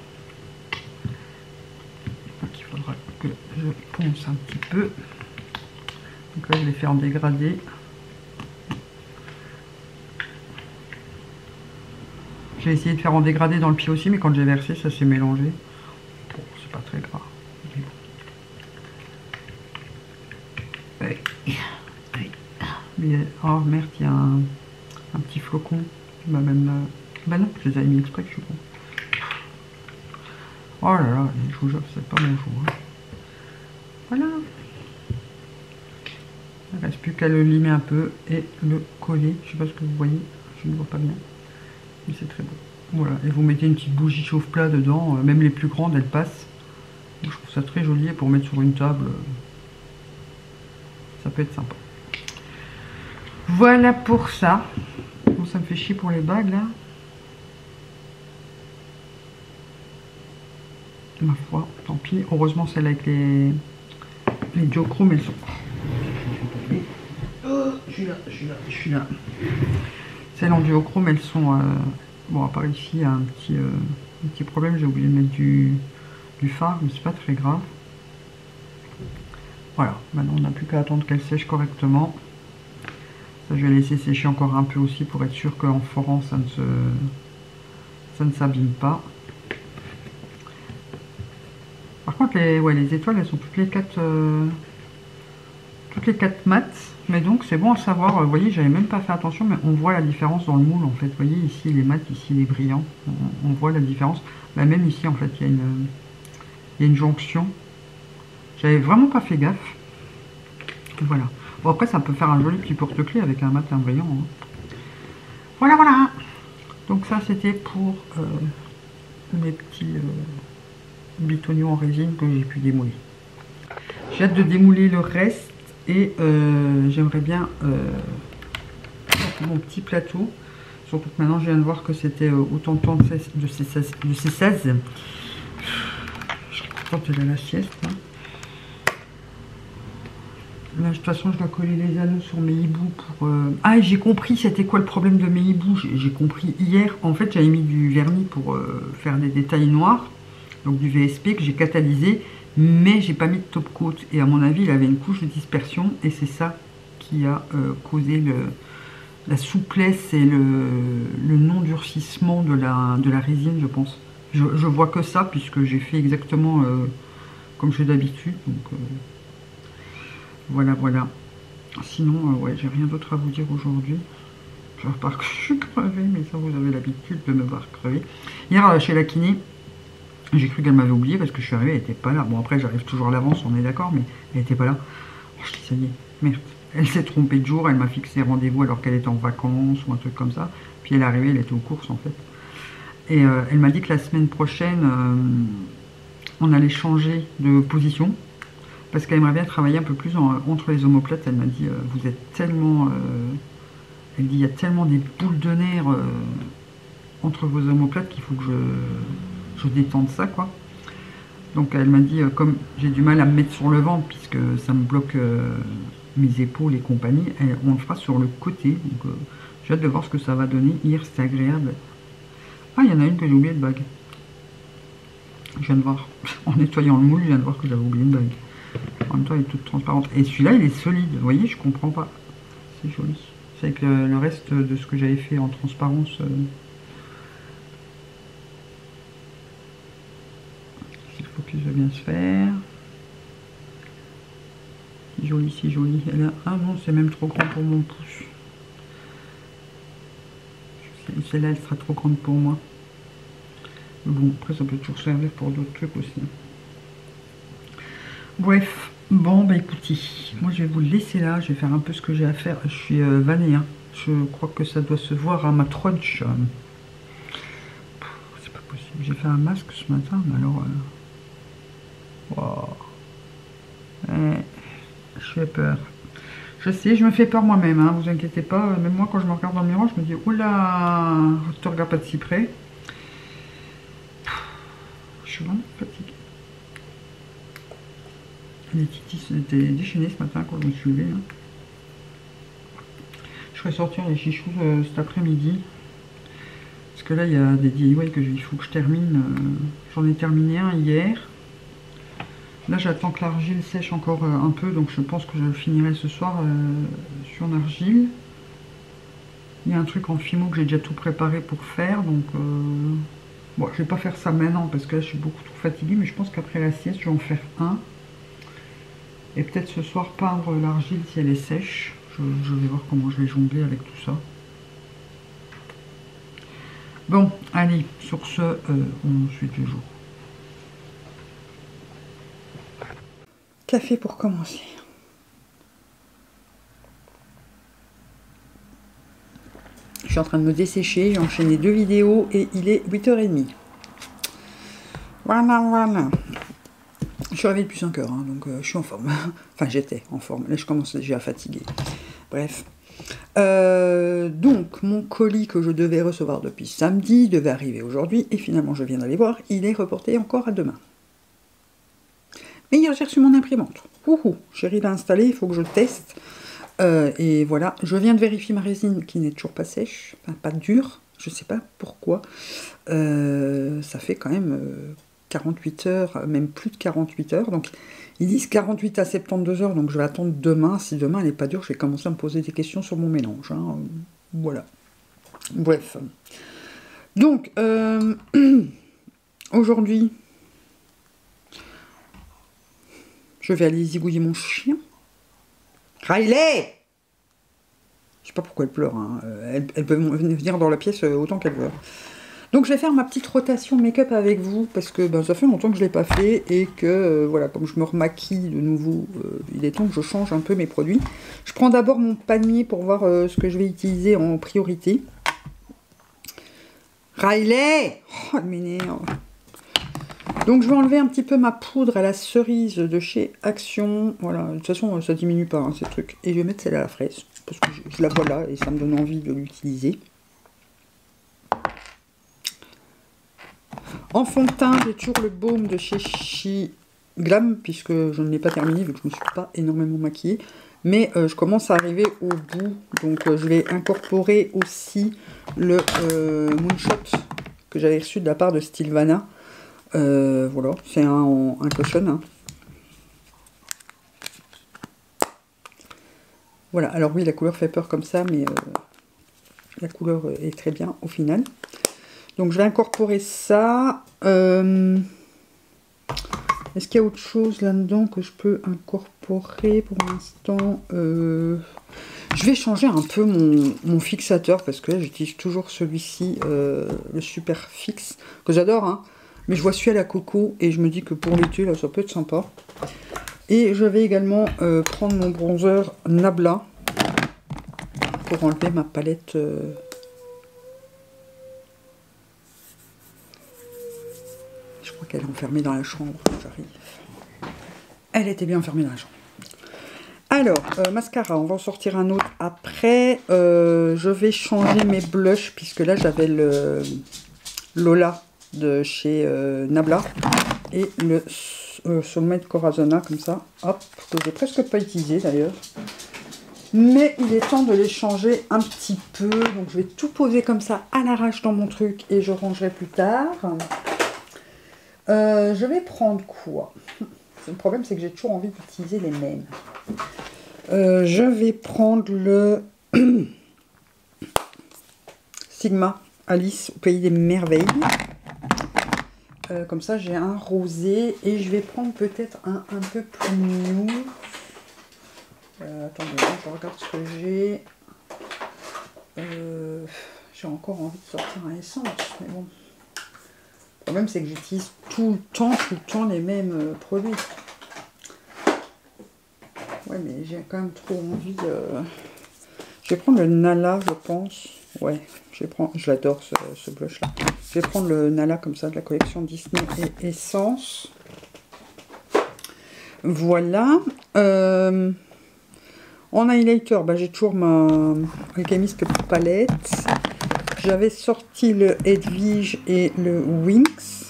Donc il faudra que je ponce un petit peu. Donc là je l'ai fait en dégradé. J'ai essayé de faire en dégradé dans le pied aussi, mais quand j'ai versé, ça s'est mélangé. Bon, c'est pas très grave. Mais, oh merde, il y a un petit flocon. Bah, même, bah non, je les avais mis exprès, je suis con. Oh là là, je vous jure, c'est pas mon jour. Hein. Voilà. Il ne reste plus qu'à le limer un peu et le coller. Je sais pas ce que vous voyez, je ne vois pas bien. Mais c'est très beau. Voilà, et vous mettez une petite bougie chauffe-plat dedans, même les plus grandes, elles passent. Je trouve ça très joli, et pour mettre sur une table, ça peut être sympa. Voilà pour ça. Bon, ça me fait chier pour les bagues là. Ma foi, tant pis. Heureusement celles avec les duochromes, elles sont... Oh, je suis là. Celles en duochrome, elles sont... Bon, à part ici, il y a un petit problème. J'ai oublié de mettre du fard, mais c'est pas très grave. Voilà, maintenant on n'a plus qu'à attendre qu'elle sèche correctement. Ça, je vais laisser sécher encore un peu aussi pour être sûr qu'en forant, ça ne s'abîme pas. Par contre, les étoiles, elles sont toutes les quatre mates. Mais donc, c'est bon à savoir. Vous voyez, j'avais même pas fait attention, mais on voit la différence dans le moule, en fait. Vous voyez, ici, il est mat, ici, il est brillant. On voit la différence. Bah, même ici, en fait, il y a une jonction. J'avais vraiment pas fait gaffe. Voilà. Bon, après, ça peut faire un joli petit porte-clés avec un mat et un brillant. Hein. Voilà, voilà. Donc ça, c'était pour mes petits bitoniaux en résine que j'ai pu démouler. J'ai hâte de démouler le reste et j'aimerais bien mon petit plateau. Surtout que maintenant, je viens de voir que c'était autant de temps de C16. Je serais contente de la sieste. Hein. Là, de toute façon, je dois coller les anneaux sur mes hiboux pour... Ah, j'ai compris, c'était quoi le problème de mes hiboux. J'ai compris hier. En fait, j'avais mis du vernis pour faire des détails noirs. Donc du VSP que j'ai catalysé. Mais j'ai pas mis de top coat. Et à mon avis, il avait une couche de dispersion. Et c'est ça qui a causé la souplesse et le non-durcissement de la résine, je pense. Je vois que ça, puisque j'ai fait exactement comme je fais d'habitude. Donc... Voilà, voilà. Sinon, ouais, j'ai rien d'autre à vous dire aujourd'hui. Je repars que je suis crevée, mais ça, vous avez l'habitude de me voir crever. Hier, chez la kiné, j'ai cru qu'elle m'avait oublié parce que je suis arrivée, elle n'était pas là. Bon, après, j'arrive toujours à l'avance, on est d'accord, mais elle n'était pas là. Oh, je dis, ça y est, merde. Elle s'est trompée de jour, elle m'a fixé rendez-vous alors qu'elle était en vacances ou un truc comme ça. Puis elle est arrivée, elle était aux courses, en fait. Et elle m'a dit que la semaine prochaine, on allait changer de position. Parce qu'elle aimerait bien travailler un peu plus entre les omoplates. Elle m'a dit, vous êtes tellement... elle dit, il y a tellement des boules de nerfs entre vos omoplates qu'il faut que je détende ça, quoi. Donc elle m'a dit, comme j'ai du mal à me mettre sur le ventre, puisque ça me bloque mes épaules et compagnie, on le fera sur le côté. Donc j'ai hâte de voir ce que ça va donner. Hier, c'était agréable. Ah, il y en a une que j'ai oublié de bague. Je viens de voir, en nettoyant le moule, je viens de voir que j'avais oublié une bague. En même temps, elle est toute transparente. Et celui-là, il est solide. Vous voyez, je comprends pas. C'est joli. C'est avec le reste de ce que j'avais fait en transparence. Si le focus va bien se faire. C'est joli, c'est joli. Et là, ah non, c'est même trop grand pour mon pouce. Celle-là, elle sera trop grande pour moi. Bon, après, ça peut toujours servir pour d'autres trucs aussi. Bref, bon, bah écoutez, moi je vais vous le laisser là. Je vais faire un peu ce que j'ai à faire. Je suis vannée, hein. Je crois que ça doit se voir à ma tronche. C'est pas possible. J'ai fait un masque ce matin, mais alors... Wow. Je fais peur. Je sais, je me fais peur moi-même, hein, vous inquiétez pas. Même moi, quand je me regarde dans le miroir, je me dis, oula, je te regarde pas de si près. Je suis vraiment fatiguée. Les titis étaient déchaînés ce matin quand je me suis levée. Hein. Je ferai sortir les chichous cet après-midi. Parce que là, il y a des DIY que il faut que je termine. J'en ai terminé un hier. Là, j'attends que l'argile sèche encore un peu. Donc, je pense que je le finirai ce soir sur l'argile. Il y a un truc en fimo que j'ai déjà tout préparé pour faire. Donc, bon, je vais pas faire ça maintenant parce que là, je suis beaucoup trop fatiguée. Mais je pense qu'après la sieste, je vais en faire un. Et peut-être ce soir peindre l'argile si elle est sèche. Je vais voir comment je vais jongler avec tout ça. Bon, allez, sur ce, on suit le jour. Café pour commencer. Je suis en train de me dessécher, j'ai enchaîné 2 vidéos et il est 8h30. Voilà, voilà. Je suis réveillée depuis 5 heures, hein, donc je suis en forme. Enfin, j'étais en forme. Là, je commence déjà à fatiguer. Bref. Donc, mon colis que je devais recevoir depuis samedi devait arriver aujourd'hui. Et finalement, je viens d'aller voir. Il est reporté encore à demain. Mais hier, j'ai reçu mon imprimante. Chérie l'a installée, il faut que je le teste. Et voilà. Je viens de vérifier ma résine qui n'est toujours pas sèche. Enfin, pas dure. Je sais pas pourquoi. Ça fait quand même... 48 heures, même plus de 48 heures. Donc, ils disent 48 à 72 heures. Donc, je vais attendre demain. Si demain, elle n'est pas dure, je vais commencer à me poser des questions sur mon mélange. Hein. Voilà. Bref. Donc, aujourd'hui, je vais aller zigouiller mon chien. Riley! Je sais pas pourquoi elle pleure. Hein. Elle peut venir dans la pièce autant qu'elle veut. Donc je vais faire ma petite rotation make-up avec vous, parce que ben, ça fait longtemps que je ne l'ai pas fait, et que, voilà, comme je me remaquille de nouveau, il est temps que je change un peu mes produits. Je prends d'abord mon panier pour voir ce que je vais utiliser en priorité. Riley! Oh, elle m'énerve. Donc je vais enlever un petit peu ma poudre à la cerise de chez Action. Voilà, de toute façon ça diminue pas, hein, ces trucs. Et je vais mettre celle à la fraise, parce que je la vois là, et ça me donne envie de l'utiliser. En fond de teint, j'ai toujours le baume de chez She Glam, puisque je ne l'ai pas terminé, vu que je ne me suis pas énormément maquillée. Mais je commence à arriver au bout, donc je vais incorporer aussi le Moonshot que j'avais reçu de la part de Stilvana. Voilà, c'est un caution. Hein. Voilà, alors oui, la couleur fait peur comme ça, mais la couleur est très bien au final. Donc je vais incorporer ça. Est-ce qu'il y a autre chose là-dedans que je peux incorporer pour l'instant? Je vais changer un peu mon fixateur, parce que là j'utilise toujours celui-ci, le Super Fix, que j'adore, hein. Mais je vois celui à la coco et je me dis que pour l'été, là, ça peut être sympa. Et je vais également prendre mon bronzer Nabla pour enlever ma palette... Je crois qu'elle est enfermée dans la chambre. J'arrive. Elle était bien enfermée dans la chambre. Alors, mascara, on va en sortir un autre après. Je vais changer mes blushs, puisque là, j'avais le Lola de chez Nabla. Et le Soulmate Corazona, comme ça. Hop, que j'ai presque pas utilisé d'ailleurs. Mais il est temps de les changer un petit peu. Donc, je vais tout poser comme ça à l'arrache dans mon truc et je rangerai plus tard. Je vais prendre quoi? Le problème, c'est que j'ai toujours envie d'utiliser les mêmes. Je vais prendre le Sigma Alice au Pays des Merveilles. Comme ça, j'ai un rosé. Et je vais prendre peut-être un peu plus nude. Attendez, je regarde ce que j'ai. J'ai encore envie de sortir un essence. Mais bon. Le problème, c'est que j'utilise tout le temps les mêmes produits. Ouais, mais j'ai quand même trop envie de... Je vais prendre le Nala, je pense. Ouais, je l'adore ce blush là. Je vais prendre le Nala comme ça de la collection Disney et Essence. Voilà. En highlighter, bah, j'ai toujours ma Alchemist palette. J'avais sorti le Edwige et le Winx.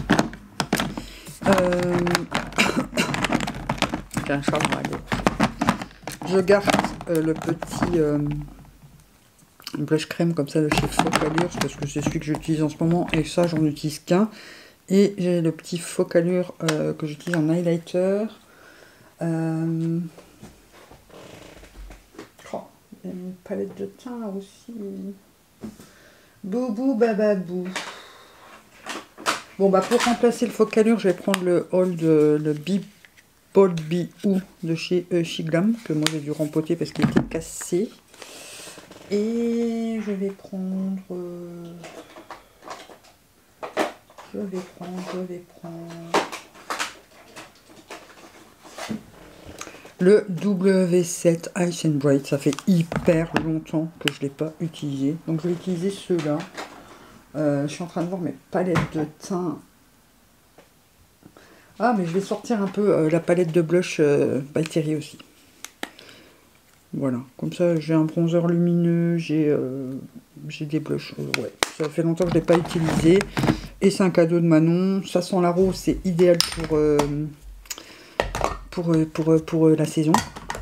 J'ai un chat dans la gueule. Je garde le petit blush crème comme ça de chez Focalure, parce que c'est celui que j'utilise en ce moment, et ça j'en utilise qu'un. Et j'ai le petit Focalure que j'utilise en highlighter. Oh, il y a une palette de teint aussi. Boubou bababou. Bon bah pour remplacer le Focalure, je vais prendre le Hold, le Bold Be-Oo de chez Shiglam, que moi j'ai dû rempoter parce qu'il était cassé. Et je vais prendre... le W7 Ice and Bright. Ça fait hyper longtemps que je ne l'ai pas utilisé. Donc je vais utiliser ceux-là. Je suis en train de voir mes palettes de teint. Ah, mais je vais sortir un peu la palette de blush by Terry aussi. Voilà, comme ça j'ai un bronzer lumineux, j'ai des blushs. Ouais, ça fait longtemps que je ne l'ai pas utilisé. Et c'est un cadeau de Manon. Ça sent la rose, c'est idéal pour la saison.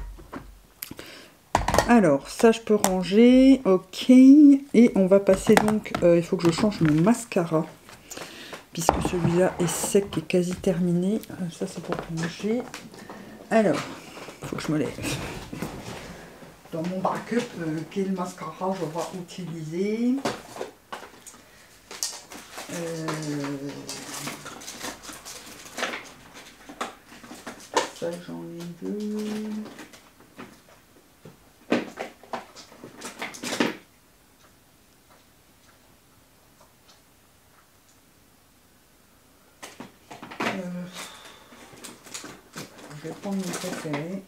Alors, ça je peux ranger. Ok. Et on va passer donc, il faut que je change mon mascara. Puisque celui-là est sec et quasi terminé. Ça c'est pour ranger. Alors, il faut que je me lève. Dans mon backup, quel mascara je vais utiliser. Ça j'en ai deux. Je vais prendre mon préféré.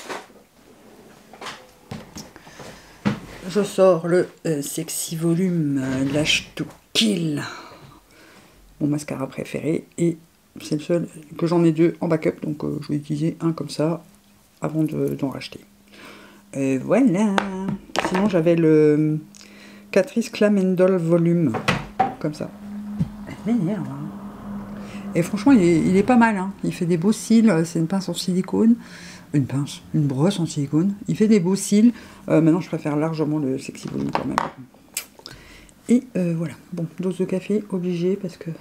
Je sors le Sexy Volume Lash to Kill, mon mascara préféré, et c'est le seul que j'en ai deux en backup, donc je vais utiliser un comme ça avant d'en racheter. Voilà. Sinon j'avais le Catrice Clam & Doll Volume, comme ça. M'énerve, hein. Et franchement il est pas mal, hein. Il fait des beaux cils, c'est une pince en silicone. Une brosse en silicone. Il fait des beaux cils. Maintenant, je préfère largement le Sexy Volume quand même. Et voilà. Bon, dose de café, obligé parce que...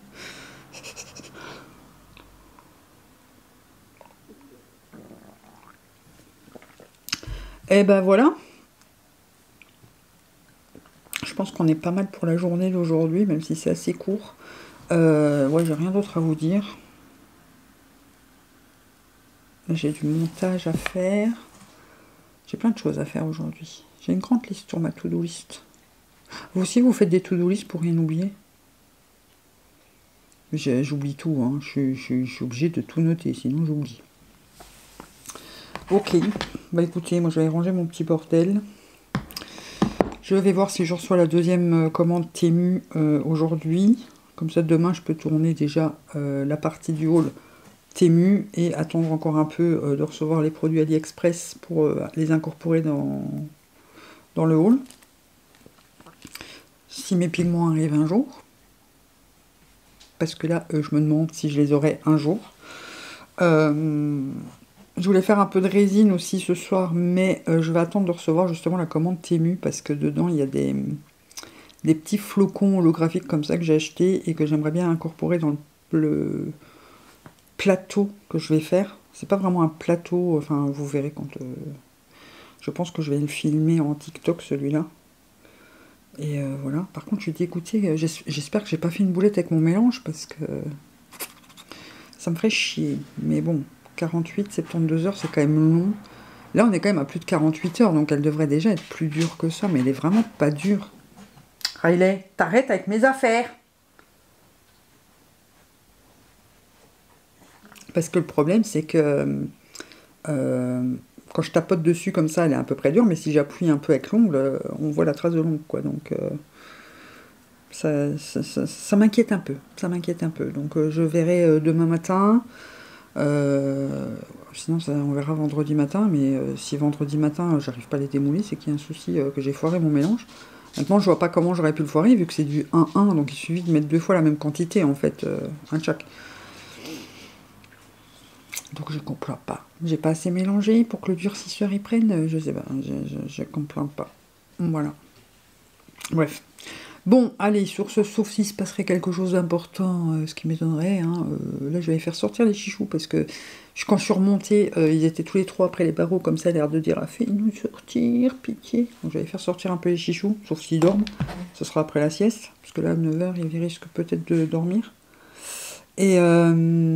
Et ben voilà. Je pense qu'on est pas mal pour la journée d'aujourd'hui, même si c'est assez court. Ouais, j'ai rien d'autre à vous dire. J'ai du montage à faire. J'ai plein de choses à faire aujourd'hui. J'ai une grande liste sur ma to-do list. Vous aussi, vous faites des to-do list pour rien oublier? J'oublie tout, hein. Je suis obligée de tout noter, sinon j'oublie. Ok, bah écoutez, moi je vais ranger mon petit bordel. Je vais voir si je reçois la deuxième commande Temu aujourd'hui. Comme ça, demain, je peux tourner déjà la partie du haul Temu et attendre encore un peu de recevoir les produits AliExpress pour les incorporer dans le haul. Si mes pigments arrivent un jour. Parce que là, je me demande si je les aurai un jour. Je voulais faire un peu de résine aussi ce soir, mais je vais attendre de recevoir justement la commande Temu parce que dedans il y a des petits flocons holographiques comme ça que j'ai acheté et que j'aimerais bien incorporer dans le plateau que je vais faire. C'est pas vraiment un plateau, enfin vous verrez quand... je pense que je vais le filmer en TikTok celui-là. Et voilà. Par contre je suis dégoûtée, j'espère que j'ai pas fait une boulette avec mon mélange parce que ça me ferait chier. Mais bon, 48, 72 heures c'est quand même long. Là on est quand même à plus de 48 heures donc elle devrait déjà être plus dure que ça, mais elle est vraiment pas dure. Riley, t'arrêtes avec mes affaires. Parce que le problème, c'est que quand je tapote dessus comme ça, elle est à peu près dure, mais si j'appuie un peu avec l'ongle, on voit la trace de l'ongle, quoi. Donc, ça m'inquiète un peu. Ça m'inquiète un peu. Donc, je verrai demain matin. Sinon, on verra vendredi matin. Mais si vendredi matin, j'arrive pas à les démouler, c'est qu'il y a un souci que j'ai foiré mon mélange. Maintenant, je vois pas comment j'aurais pu le foirer, vu que c'est du 1-1, donc il suffit de mettre 2 fois la même quantité, en fait, un de chaque. Donc je comprends pas. J'ai pas assez mélangé pour que le durcisseur y prenne, je sais pas, je comprends pas. Voilà. Bref. Bon, allez, sur ce, sauf s'il se passerait quelque chose d'important, ce qui m'étonnerait, hein, là je vais faire sortir les chichous, parce que quand je suis remontée, ils étaient tous les trois après les barreaux, comme ça, l'air de dire, ah, fais-nous sortir, pitié. Donc je vais faire sortir un peu les chichous, sauf s'ils dorment, ce sera après la sieste, parce que là, à 9h, ils risquent peut-être de dormir. Et ah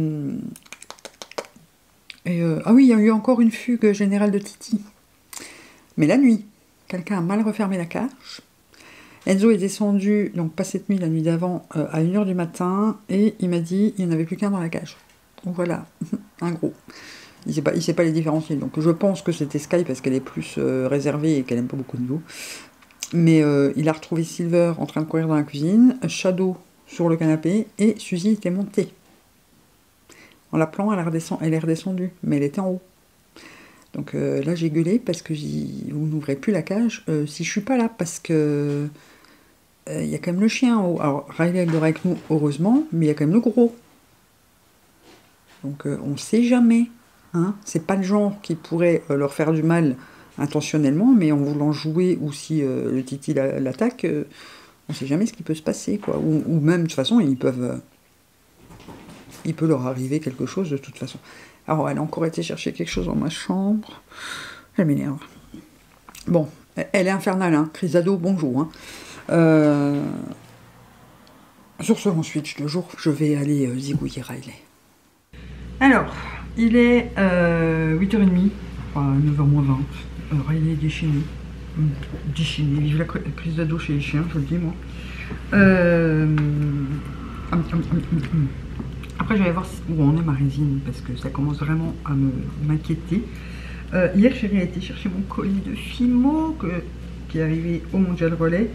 oui, il y a eu encore une fugue générale de Titi. Mais la nuit, quelqu'un a mal refermé la cage. Enzo est descendu, donc pas cette nuit, la nuit d'avant, à 1h du matin, et il m'a dit il n'y en avait plus qu'un dans la cage. Donc voilà, un gros. Il ne sait pas les différencier. Donc je pense que c'était Sky parce qu'elle est plus réservée et qu'elle n'aime pas beaucoup de l'eau. Mais il a retrouvé Silver en train de courir dans la cuisine, Shadow sur le canapé, et Suzy était montée. En l'appelant, elle est redescendue, mais elle était en haut. Donc là, j'ai gueulé parce que vous n'ouvrez plus la cage si je suis pas là, parce que il y a quand même le chien en haut. Alors, Riley, elle dort avec nous, heureusement, mais il y a quand même le gros. Donc, on sait jamais. Hein. C'est pas le genre qui pourrait leur faire du mal intentionnellement, mais en voulant jouer, ou si le Titi l'attaque, on sait jamais ce qui peut se passer, quoi. Ou même, de toute façon, il peut leur arriver quelque chose, de toute façon. Alors, elle a encore été chercher quelque chose dans ma chambre. Elle m'énerve. Bon, elle est infernale, hein. Crisado, bonjour, hein. Sur ce, ensuite, je te jure, je vais aller zigouiller Riley. Alors, il est 8h30, enfin 9h moins 20. Riley est déchaîné. Déchaîné, vive la crise d'ado chez les chiens, je le dis, moi. Après, je vais voir où en est ma résine, parce que ça commence vraiment à m'inquiéter. Hier, chérie a été chercher mon colis de Fimo, qui est arrivé au Mondial Relais.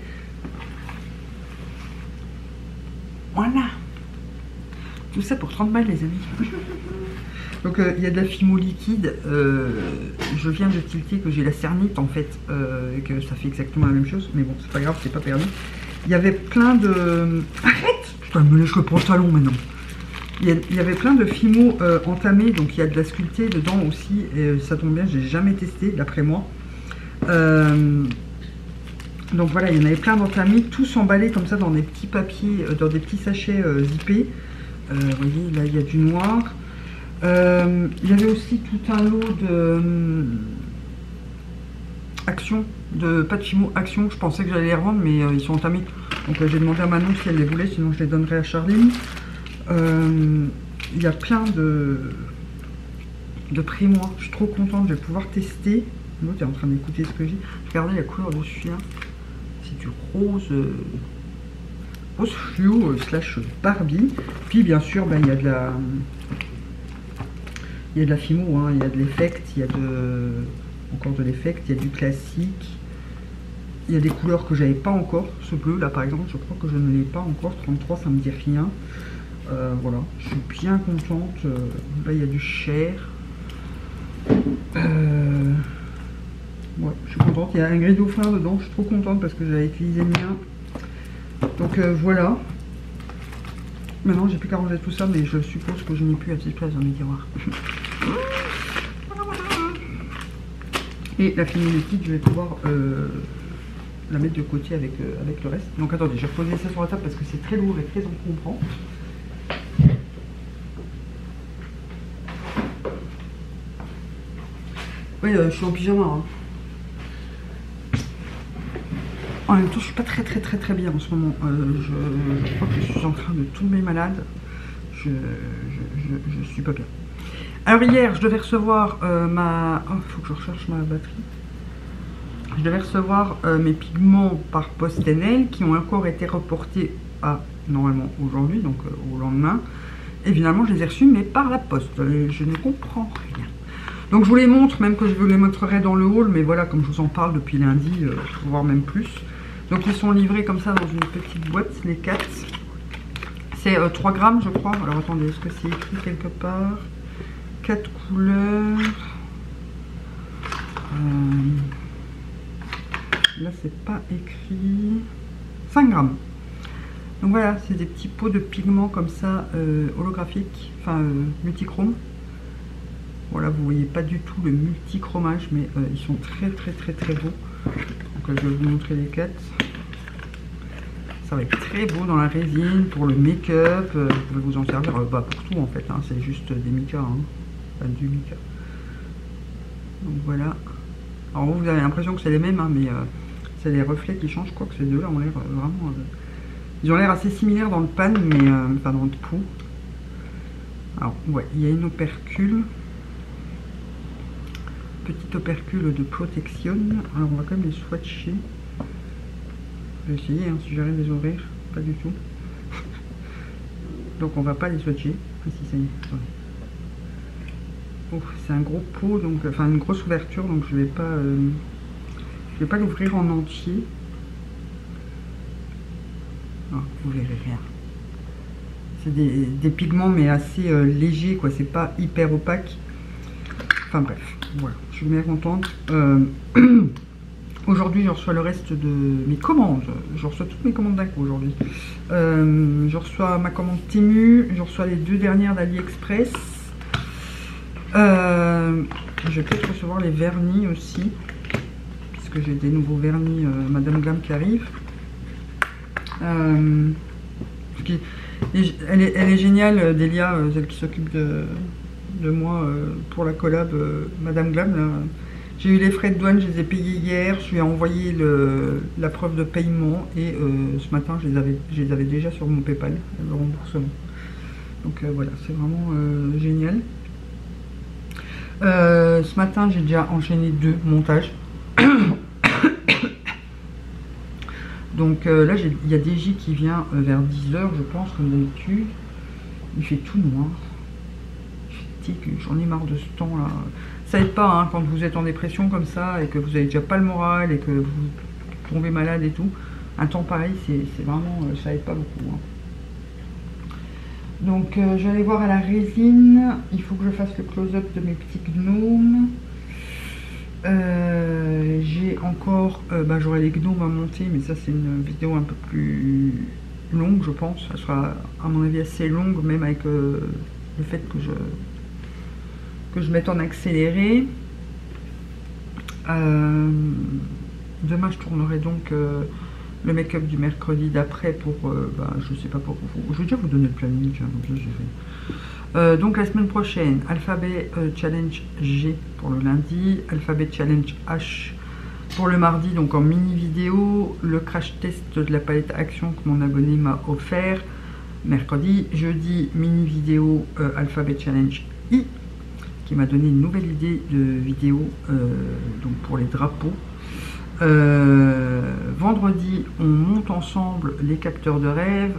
Voilà. Tout ça pour 30 balles, les amis. Donc, il y a de la Fimo liquide. Je viens de tilter que j'ai la cernite, en fait, et que ça fait exactement la même chose. Mais bon, c'est pas grave, c'est pas perdu. Il y avait plein de... Arrête! Putain, elle me lèche le pantalon, maintenant. Il y avait plein de Fimo entamés, donc il y a de la sculptée dedans aussi, et ça tombe bien, j'ai jamais testé, d'après moi. Donc voilà, il y en avait plein d'entamés, tous emballés comme ça dans des petits papiers, dans des petits sachets zippés. Vous voyez, là il y a du noir. Il y avait aussi tout un lot de Action, pas de Fimo Action. Je pensais que j'allais les revendre, mais ils sont entamés. Donc j'ai demandé à Manon si elle les voulait, sinon je les donnerais à Charline. Il y a plein de pré-moi. Je suis trop contente, je vais pouvoir tester. L'autre est en train d'écouter ce que j'ai. Regardez la couleur de celui-là. C'est du rose fluo slash Barbie. Puis bien sûr, ben, il y a de la Fimo, hein. Il y a de l'effect, il y a encore de l'effect, il y a du classique. Il y a des couleurs que j'avais pas encore. Ce bleu là par exemple, je crois que je ne l'ai pas encore. 33, ça me dit rien. Voilà, je suis bien contente. Là, il y a du Cher. Ouais, je suis contente. Il y a un gris dauphin dedans. Je suis trop contente parce que j'avais utilisé le mien. Donc voilà. Maintenant, j'ai plus qu'à ranger tout ça, mais je suppose que je n'ai plus assez de place dans mes tiroirs. Et la finalité, je vais pouvoir la mettre de côté avec le reste. Donc attendez, je vais reposer ça sur la table parce que c'est très lourd et très encombrant. Oui, je suis en pyjama. Hein. En même temps, je suis pas très bien en ce moment. Je crois que je suis en train de tomber malade. Je suis pas bien. Alors hier, je devais recevoir ma... Oh, faut que je recherche ma batterie. Je devais recevoir mes pigments par PostNL qui ont encore été reportés à, normalement, aujourd'hui, donc au lendemain. Et finalement, je les ai reçus, mais par la poste. Je ne comprends rien. Donc je vous les montre, même que je vous les montrerai dans le haul, mais voilà, comme je vous en parle depuis lundi, voire même plus. Donc ils sont livrés comme ça dans une petite boîte, les 4. C'est 3 grammes, je crois. Alors attendez, est-ce que c'est écrit quelque part? 4 couleurs. Là, c'est pas écrit. 5 grammes. Donc voilà, c'est des petits pots de pigments comme ça, holographiques, enfin multichrome. Voilà, vous voyez pas du tout le multichromage, mais ils sont très beaux. Donc je vais vous montrer les 4. Ça va être très beau dans la résine, pour le make-up. Vous pouvez vous en servir pour tout en fait, hein, c'est juste des micas, hein, pas du mica. Donc voilà. Alors vous avez l'impression que c'est les mêmes, hein, mais c'est les reflets qui changent. Je crois que ces deux-là ont l'air vraiment... ils ont l'air assez similaires dans le pan, mais enfin dans le pot. Alors ouais, il y a une opercule. Petit opercule de protection. Alors on va quand même les swatcher. Je vais essayer, hein, si j'arrive à les ouvrir. Pas du tout. Donc on va pas les swatcher. Ah si, ça y est. Oh, c'est un gros pot, donc enfin une grosse ouverture, donc je vais pas l'ouvrir en entier. Non, vous verrez rien. C'est des pigments mais assez légers, quoi. C'est pas hyper opaque. Enfin bref, voilà, je suis bien contente. Aujourd'hui, je reçois le reste de mes commandes. Je reçois toutes mes commandes d'un coup aujourd'hui. Je reçois ma commande Temu, je reçois les 2 dernières d'AliExpress. Je vais peut-être recevoir les vernis aussi, puisque j'ai des nouveaux vernis Madame Glam qui arrivent. Elle est géniale, Delia, celle qui s'occupe de moi pour la collab Madame Glam. J'ai eu les frais de douane, je les ai payés hier, je lui ai envoyé la preuve de paiement et ce matin je les avais déjà sur mon PayPal, le remboursement. Donc voilà, c'est vraiment génial. Ce matin j'ai déjà enchaîné 2 montages. Donc là il y a DJ qui vient vers 10 h je pense, comme d'habitude. Il fait tout noir. J'en ai marre de ce temps là. Ça aide pas, hein, quand vous êtes en dépression comme ça et que vous avez déjà pas le moral et que vous tombez malade et tout. Un temps pareil, c'est vraiment, ça aide pas beaucoup. Hein. Donc je vais aller voir à la résine. Il faut que je fasse le close-up de mes petits gnomes. J'ai encore, j'aurai les gnomes à monter, mais ça c'est une vidéo un peu plus longue, je pense. Elle sera à mon avis assez longue, même avec le fait que je mette en accéléré. Demain je tournerai donc le make-up du mercredi d'après pour, je sais pas pour vous. Je vais déjà vous donner le planning, comme ça j'ai fait. Donc la semaine prochaine, Alphabet Challenge G pour le lundi, Alphabet Challenge H pour le mardi, donc en mini vidéo, le crash test de la palette Action que mon abonné m'a offert mercredi, jeudi mini vidéo Alphabet Challenge I qui m'a donné une nouvelle idée de vidéo donc pour les drapeaux. Vendredi, on monte ensemble les capteurs de rêve.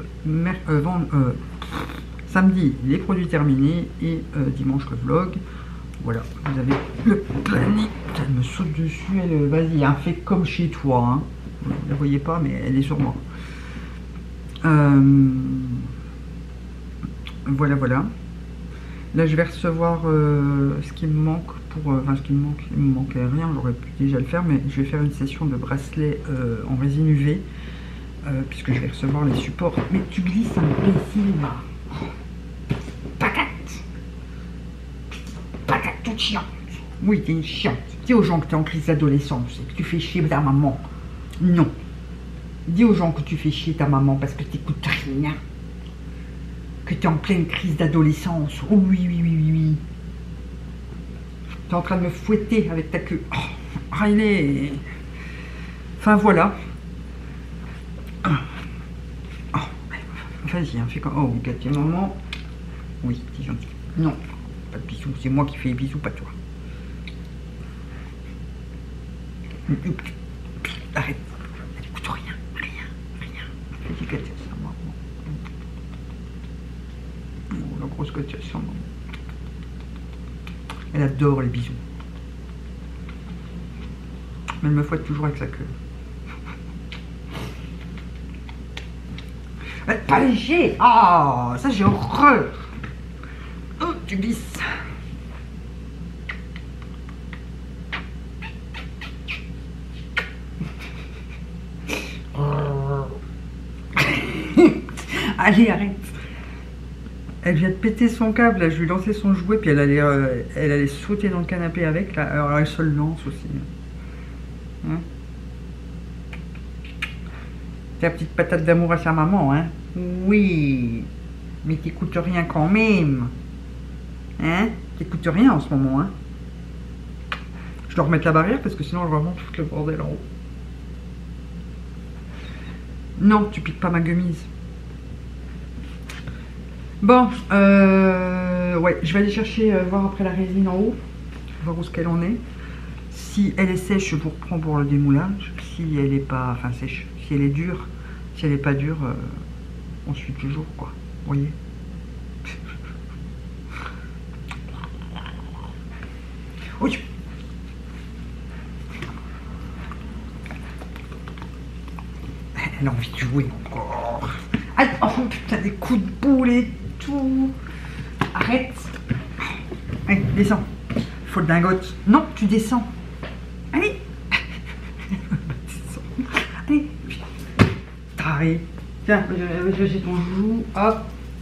Samedi, les produits terminés. Et dimanche, le vlog. Voilà, vous avez le planning. Elle me saute dessus. Vas-y, hein, fais comme chez toi. Hein. Vous ne la voyez pas, mais elle est sur moi. Voilà, voilà. Là, je vais recevoir ce qui me manque pour... Enfin, ce qui me manque, il me manquait rien, j'aurais pu déjà le faire, mais je vais faire une session de bracelet en résine UV, puisque je vais recevoir les supports. Mais tu glisses un plaisir. Patate. Patate toute chiante. Oui, t'es une chiante. Dis aux gens que t'es en crise d'adolescence et que tu fais chier ta maman. Non. Dis aux gens que tu fais chier ta maman parce que t'écoutes rien. Que tu es en pleine crise d'adolescence. Oh oui, oui, oui, oui, oui. Tu es en train de me fouetter avec ta queue. Oh, Riley. Enfin, voilà. Oh, vas-y, hein, fais comme... Oh, gâté maman. Oui, t'es gentil. Non, pas de bisous. C'est moi qui fais les bisous, pas toi. Arrête. Elle n'écoute rien, rien, rien. Vas-y, gâté ça, maman. Oh, la grosse gâté ça, maman. Elle adore les bisous. Mais elle me fouette toujours avec sa queue. Pas léger. Ah, ça j'ai horreur. Oh, tu glisses. Allez, arrête. Elle vient de péter son câble, là. Je lui ai lancé son jouet, puis elle allait sauter dans le canapé avec, là. Alors elle se lance aussi. Hein? Ta petite patate d'amour à sa maman, hein? Oui. Mais t'écoutes rien quand même. Hein? T'écoutes rien en ce moment, hein? Je dois remettre la barrière parce que sinon je vais vraiment foutre le bordel en haut. Non, tu piques pas ma gummise. Bon, ouais, je vais aller chercher, voir après la résine en haut, voir où ce qu'elle en est. Si elle est sèche, je vous reprends pour le démoulage. Si elle est pas, enfin sèche, si elle est dure, si elle est pas dure, on suit toujours, quoi. Vous voyez. Oui. Elle a envie de jouer encore. Ah, oh putain, des coups de boule et tout. Arrête. Allez, descends. Faut de lingote. Non, tu descends. Allez. Allez. Taré. Tiens, j'ai ton joujou. Hop.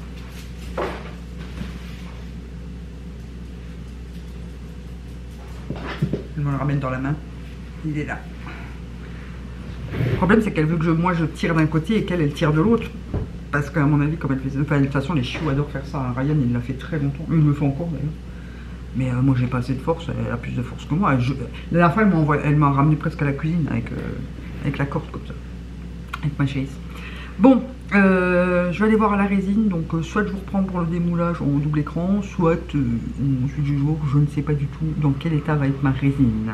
Je me le ramène dans la main. Il est là. Le problème, c'est qu'elle veut que moi je tire d'un côté et qu'elle tire de l'autre. Parce qu'à mon avis, comme elle fait... Enfin, de toute façon, les chiots adorent faire ça. Ryan, il l'a fait très longtemps. Il le fait encore, d'ailleurs. Mais moi, j'ai pas assez de force. Elle a plus de force que moi. La dernière fois, elle m'a ramené presque à la cuisine avec la corde, comme ça. Avec ma chaise. Bon, je vais aller voir à la résine. Donc, soit je vous reprends pour le démoulage en double écran, soit ensuite du jour, je ne sais pas du tout dans quel état va être ma résine.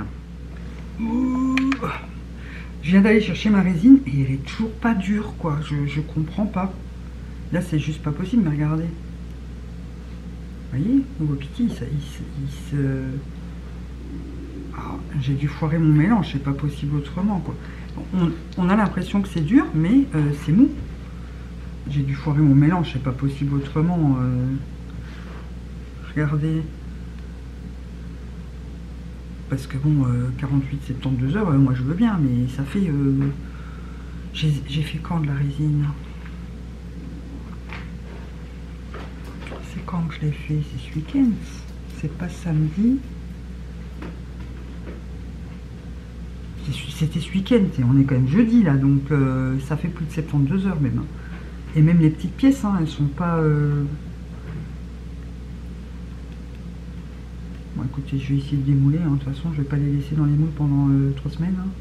Je viens d'aller chercher ma résine et elle est toujours pas dure, quoi. Je comprends pas. Là, c'est juste pas possible, mais regardez. Vous voyez, le wapiti, il se... Ah, j'ai dû foirer mon mélange, c'est pas possible autrement, quoi. On a l'impression que c'est dur, mais c'est mou. J'ai dû foirer mon mélange, c'est pas possible autrement. Regardez. Parce que bon, 48-72 heures, moi je veux bien, mais ça fait... j'ai fait quand de la résine? C'est quand que je l'ai fait? C'est ce week-end. C'est pas samedi. C'était ce week-end, on est quand même jeudi là, donc ça fait plus de 72 heures même. Et même les petites pièces, hein, elles sont pas... Bon, écoutez, je vais essayer de démouler, hein. De toute façon je vais pas les laisser dans les moules pendant 3 semaines. Hein.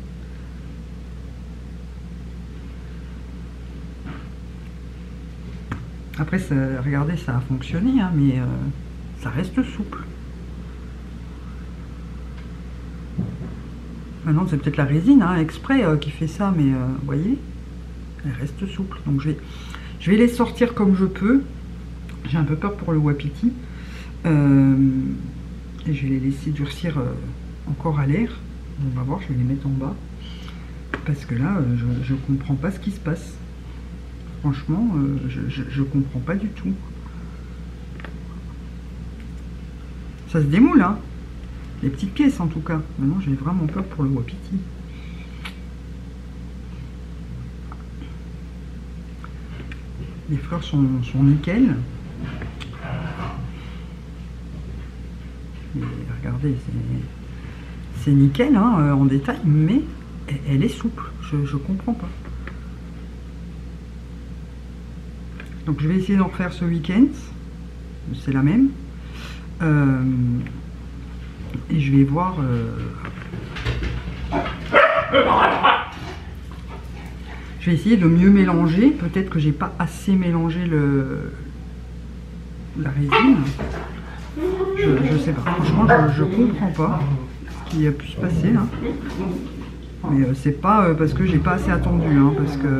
Après, regardez, ça a fonctionné, hein, mais ça reste souple. Maintenant, c'est peut-être la résine, hein, exprès, qui fait ça, mais vous voyez, elle reste souple. Donc je vais les sortir comme je peux. J'ai un peu peur pour le wapiti. Et je vais les laisser durcir encore à l'air. On va voir, je vais les mettre en bas. Parce que là, je comprends pas ce qui se passe. Franchement, je comprends pas du tout. Ça se démoule, hein. Les petites pièces en tout cas. Maintenant j'ai vraiment peur pour le wapiti. Les fleurs sont nickel. Et regardez, c'est nickel hein, en détail, mais elle est souple. Je comprends pas. Donc je vais essayer d'en refaire ce week-end. C'est la même. Et je vais voir. Je vais essayer de mieux mélanger. Peut-être que j'ai pas assez mélangé la résine. Je sais pas. Franchement, je comprends pas ce qui a pu se passer là. Mais c'est pas parce que j'ai pas assez attendu, hein, parce que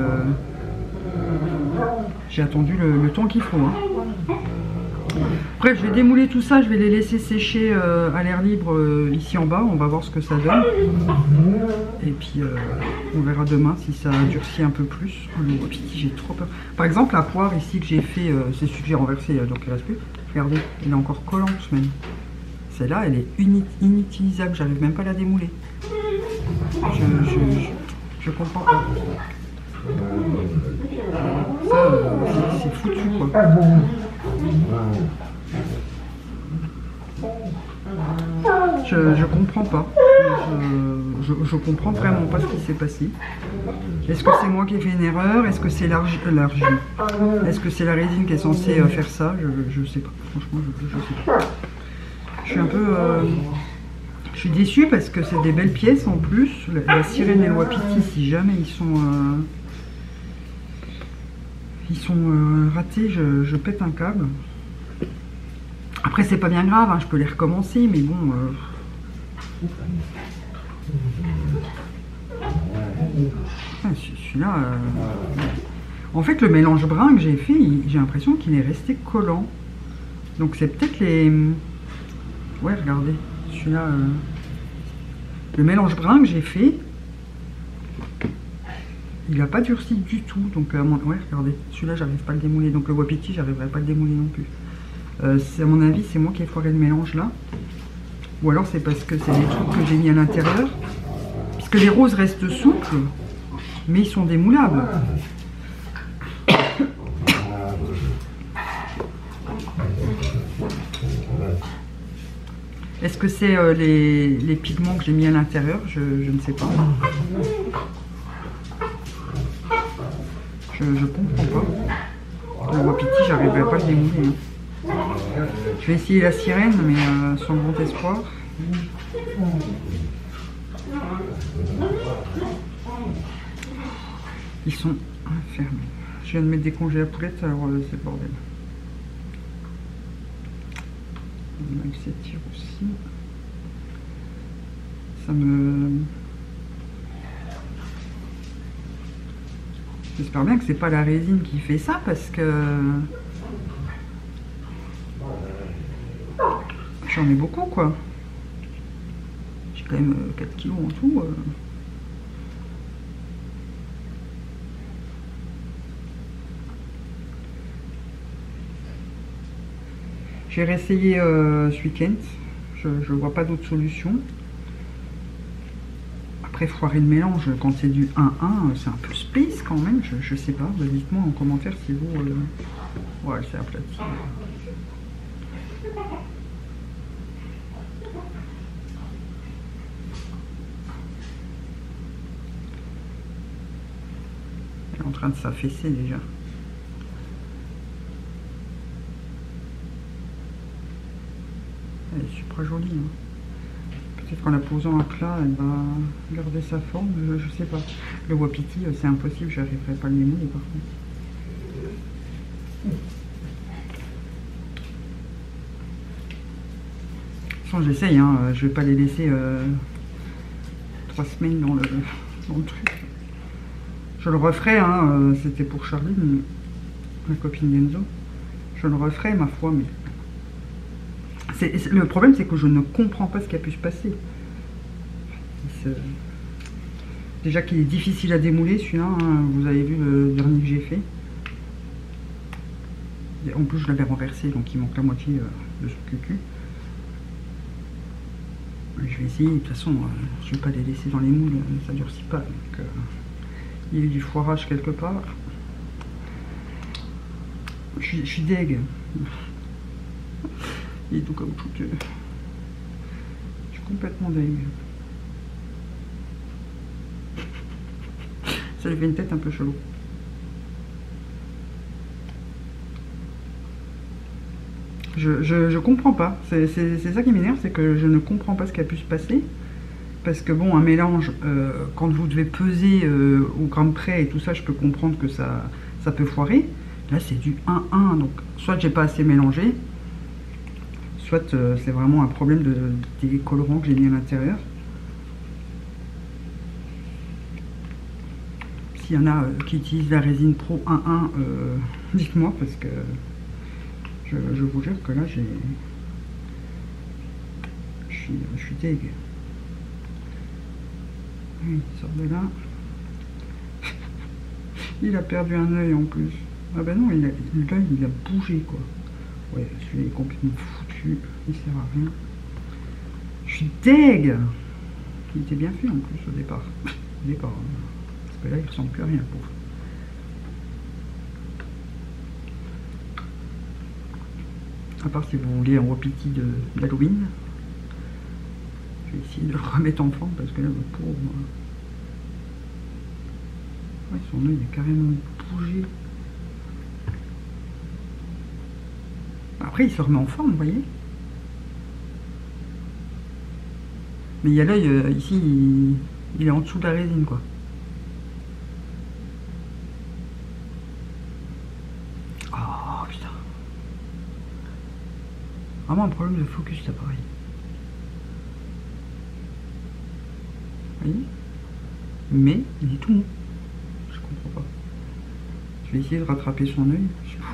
j'ai attendu le temps qu'il faut. Hein. Bref, je vais démouler tout ça, je vais les laisser sécher à l'air libre ici en bas, on va voir ce que ça donne. Et puis on verra demain si ça durcit un peu plus. Oh, le wapiti, j'ai trop peur. Par exemple, la poire ici que j'ai fait, c'est celui que j'ai renversé, donc il reste plus. Regardez, elle est encore collante même. Celle-là, elle est inutilisable, j'arrive même pas à la démouler. Je comprends pas. Ça, c'est foutu quoi. Je comprends pas. Je comprends vraiment pas ce qui s'est passé. Est-ce que c'est moi qui ai fait une erreur? Est-ce que c'est l'argile? Est-ce que c'est la résine qui est censée faire ça? Je sais pas. Franchement, je sais pas. Je suis un peu... je suis déçue parce que c'est des belles pièces en plus. La sirène et le wapiti, si jamais ils sont ratés, je pète un câble. Après c'est pas bien grave, hein, je peux les recommencer, mais bon... Celui-là... En fait le mélange brun que j'ai fait, j'ai l'impression qu'il est resté collant. Donc c'est peut-être les... Ouais, regardez, celui-là... Le mélange brun que j'ai fait, il n'a pas durci du tout. Donc, ouais, regardez, celui-là, j'arrive pas à le démouler. Donc, le wapiti, j'arriverai pas à le démouler non plus. À mon avis, c'est moi qui ai foiré le mélange là. Ou alors, c'est parce que c'est des trucs que j'ai mis à l'intérieur. Puisque les roses restent souples, mais ils sont démoulables. Est-ce que c'est les pigments que j'ai mis à l'intérieur? Je ne sais pas. Je comprends pas. Le wapiti, j'arriverai pas à le démouler. Hein. Je vais essayer la sirène, mais sans grand espoir. Ils sont fermés. Je viens de mettre des congés à poulettes, alors c'est le bordel. On a tire aussi. Ça me... J'espère bien que c'est pas la résine qui fait ça parce que j'en ai beaucoup quoi. J'ai quand même 4 kilos en tout. Je vais réessayer ce week-end. Je vois pas d'autre solution. Après, foirer le mélange, quand c'est du 1-1, c'est un peu space quand même. Je sais pas. Bah, dites-moi en commentaire si vous... Ouais, c'est aplati. Elle est en train de s'affaisser déjà. Elle est super jolie. Hein. Peut-être qu'en la posant à plat, elle va garder sa forme. Je sais pas. Le wapiti, c'est impossible. J'arriverai pas à le démouler par contre. J'essaye, hein. Je vais pas les laisser 3 semaines dans le truc. Je le referai, hein. C'était pour Charline, ma copine d'Enzo. Je le referai, ma foi, mais le problème, c'est que je ne comprends pas ce qui a pu se passer. Déjà qu'il est difficile à démouler, celui-là, hein. Vous avez vu le dernier que j'ai fait. Et en plus, je l'avais renversé, donc il manque la moitié de ce cucu. Je vais essayer, de toute façon, je vais pas les laisser dans les moules, ça durcit pas. Donc, il y a eu du foirage quelque part. Je suis deg. Il est tout caoutchouteux. Je suis complètement deg. Ça lui fait une tête un peu chelou. Je comprends pas. C'est ça qui m'énerve, c'est que je ne comprends pas ce qui a pu se passer. Parce que bon, un mélange, quand vous devez peser au gramme près et tout ça, je peux comprendre que ça peut foirer. Là, c'est du 1-1. Donc, soit j'ai pas assez mélangé, soit c'est vraiment un problème des colorants que j'ai mis à l'intérieur. S'il y en a qui utilisent la résine Pro 1-1, dites-moi, parce que je vous jure que là, je suis deg. Il sort de là. Il a perdu un œil en plus. Ah ben non, l'œil il a bougé quoi. Ouais, celui-là est complètement foutu. Il sert à rien. Je suis deg. Il était bien fait en plus au départ. Au départ. Parce que là, il ressemble plus à rien, pauvre. À part si vous voulez un wapiti d'Halloween. Je vais essayer de le remettre en forme parce que là, le pauvre. Ouais, son œil a carrément bougé. Après, il se remet en forme, vous voyez. Mais il y a l'œil, ici, il est en dessous de la résine, quoi. Oh, putain. Vraiment un problème de focus, cet appareil. Vous voyez. Mais, il est tout mou. Je comprends pas. Je vais essayer de rattraper son œil.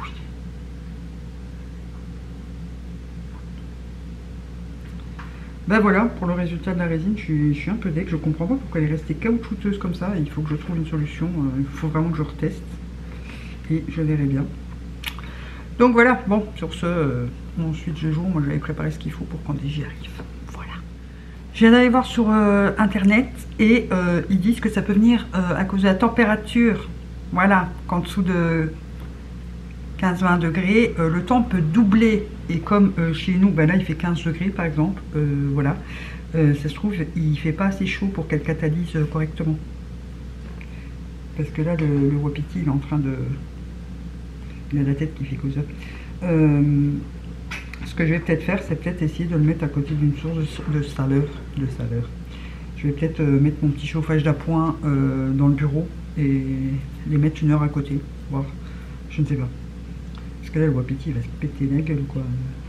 Ben voilà, pour le résultat de la résine, je suis un peu deg. Je comprends pas pourquoi elle est restée caoutchouteuse comme ça. Il faut que je trouve une solution. Il faut vraiment que je reteste. Et je verrai bien. Donc voilà, bon, sur ce, ensuite je joue. Moi j'avais préparé ce qu'il faut pour quand j'y arrive. Voilà. Je viens d'aller voir sur internet et ils disent que ça peut venir à cause de la température. Voilà, qu'en dessous de 15-20 degrés, le temps peut doubler. Et comme chez nous, ben là il fait 15 degrés par exemple, voilà, ça se trouve il fait pas assez chaud pour qu'elle catalyse correctement. Parce que là le wapiti il est en train de... Il a la tête qui fait comme ça. Ce que je vais peut-être faire, c'est peut-être essayer de le mettre à côté d'une source de chaleur. Je vais peut-être mettre mon petit chauffage d'appoint dans le bureau et les mettre 1 heure à côté. Voir. Je ne sais pas. Parce que là, le wapiti, il va se péter la gueule, quoi.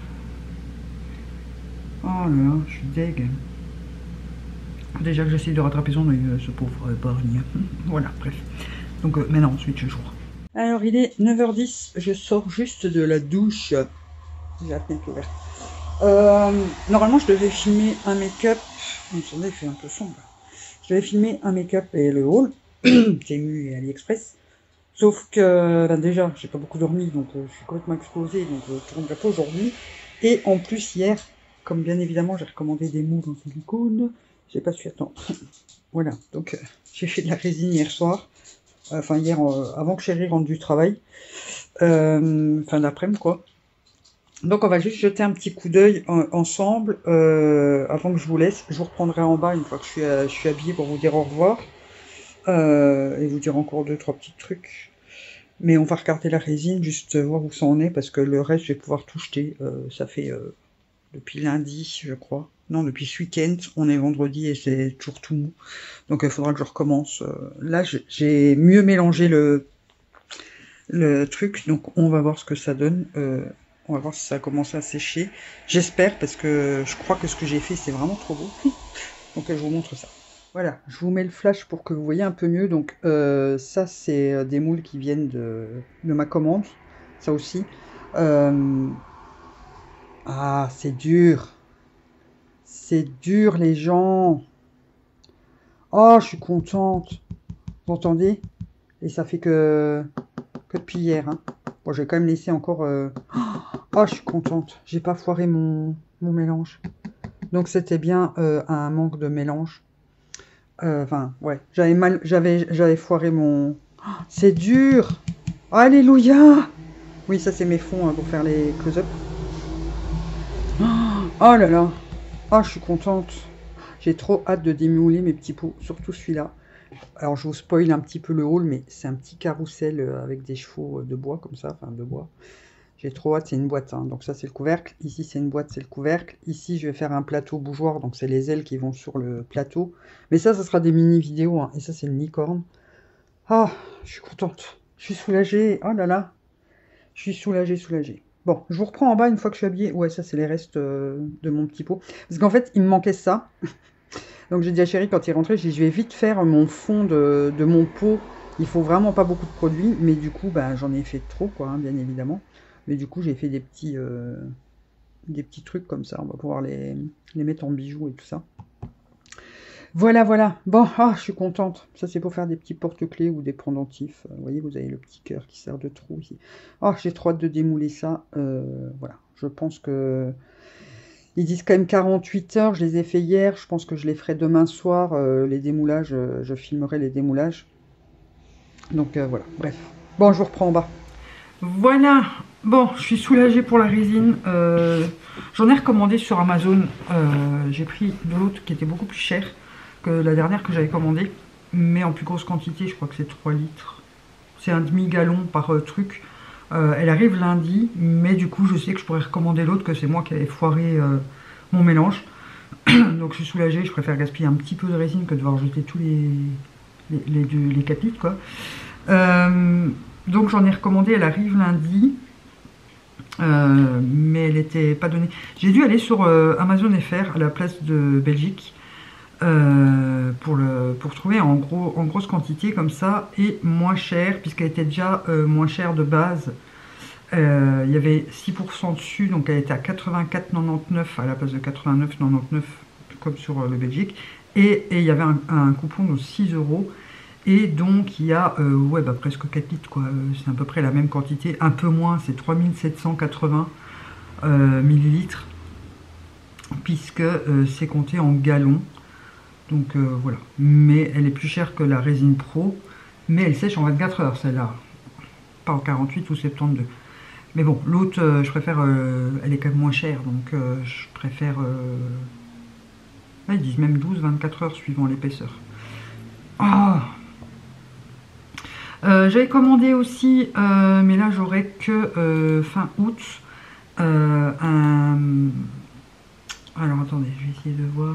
Oh là là, je suis deg. Déjà que j'essaie de rattraper son œil, ce pauvre borgne. Voilà, bref. Donc maintenant, ensuite, je joue. Alors, il est 9h10. Je sors juste de la douche. J'ai la fenêtre ouverte. Normalement, je devais filmer un make-up. Attendez, il fait un peu sombre. Je devais filmer un make-up et le haul. Temu et AliExpress. Sauf que ben déjà, j'ai pas beaucoup dormi, donc je suis complètement explosée, donc je ne tournerai pas aujourd'hui. Et en plus, hier, comme bien évidemment, j'ai recommandé des moules en silicone, j'ai pas su attendre. Voilà, donc j'ai fait de la résine hier soir, enfin hier, avant que Chérie rentre du travail, fin d'après-midi quoi. Donc on va juste jeter un petit coup d'œil ensemble, avant que je vous laisse. Je vous reprendrai en bas une fois que je suis habillée pour vous dire au revoir. Et vous dire encore 2-3 petits trucs. Mais on va regarder la résine, juste voir où ça en est, parce que le reste, je vais pouvoir tout jeter. Ça fait depuis lundi, je crois. Non, depuis ce week-end, on est vendredi et c'est toujours tout mou. Donc il faudra que je recommence. Là, j'ai mieux mélangé le truc, donc on va voir ce que ça donne. On va voir si ça a commencé à sécher. J'espère, parce que je crois que ce que j'ai fait, c'est vraiment trop beau. Donc je vous montre ça. Voilà, je vous mets le flash pour que vous voyez un peu mieux. Donc ça, c'est des moules qui viennent de ma commande. Ça aussi. Ah, c'est dur. C'est dur, les gens. Oh, je suis contente. Vous entendez? Et ça fait que depuis hier. Hein. Bon, je vais quand même laisser encore... Oh, je suis contente. J'ai pas foiré mon mélange. Donc c'était bien un manque de mélange. Enfin, ouais, j'avais foiré mon... Oh, c'est dur. Alléluia. Oui, ça c'est mes fonds hein, pour faire les close-up. Oh là là. Oh, je suis contente. J'ai trop hâte de démouler mes petits pots, surtout celui-là. Alors je vous spoil un petit peu le haul, mais c'est un petit carrousel avec des chevaux de bois comme ça, enfin de bois. J'ai trop hâte, c'est une boîte, hein. Donc ça c'est le couvercle, ici c'est une boîte, c'est le couvercle. Ici je vais faire un plateau bougeoir, donc c'est les ailes qui vont sur le plateau. Mais ça sera des mini vidéos, hein. Et ça c'est une licorne. Ah, je suis contente, je suis soulagée, oh là là. Je suis soulagée, soulagée. Bon, je vous reprends en bas une fois que je suis habillée. Ouais, ça c'est les restes de mon petit pot. Parce qu'en fait, il me manquait ça. Donc j'ai dit à Chéri quand il est rentré, j'ai dit je vais vite faire mon fond de mon pot. Il faut vraiment pas beaucoup de produits, mais du coup, bah, j'en ai fait trop, quoi, hein, bien évidemment. Mais du coup, j'ai fait des petits trucs comme ça. On va pouvoir les mettre en bijoux et tout ça. Voilà, voilà. Bon, ah, je suis contente. Ça, c'est pour faire des petits porte-clés ou des pendentifs. Vous voyez, vous avez le petit cœur qui sert de trou ici. Ah, j'ai trop hâte de démouler ça. Voilà. Je pense que... Ils disent quand même 48 heures. Je les ai fait hier. Je pense que je les ferai demain soir. Les démoulages, je filmerai les démoulages. Donc, voilà. Bref. Bon, je vous reprends en bas. Voilà. Bon, je suis soulagée pour la résine. J'en ai recommandé sur Amazon. J'ai pris de l'autre qui était beaucoup plus cher que la dernière que j'avais commandée, mais en plus grosse quantité, je crois que c'est 3 litres. C'est un demi-gallon par truc. Elle arrive lundi, mais du coup, je sais que je pourrais recommander l'autre, que c'est moi qui avais foiré mon mélange. Donc je suis soulagée, je préfère gaspiller un petit peu de résine que de devoir jeter tous les 4 litres, quoi. Donc j'en ai recommandé, elle arrive lundi. Mais elle n'était pas donnée. J'ai dû aller sur Amazon FR à la place de Belgique pour trouver en grosse quantité comme ça et moins cher, puisqu'elle était déjà moins chère de base. Il y avait 6% dessus, donc elle était à 84,99 à la place de 89,99 comme sur le Belgique. Et il y avait un coupon de 6 €. Et donc il y a ouais, bah, presque 4 litres, quoi. C'est à peu près la même quantité, un peu moins, c'est 3780 millilitres, puisque c'est compté en gallons. Donc voilà, mais elle est plus chère que la résine pro, mais elle sèche en 24 heures celle-là, pas en 48 ou 72. Mais bon, l'autre, je préfère, elle est quand même moins chère, donc je préfère, ils disent même 12-24 heures suivant l'épaisseur. Ah, j'avais commandé aussi, mais là j'aurai que fin août, alors attendez, je vais essayer de voir,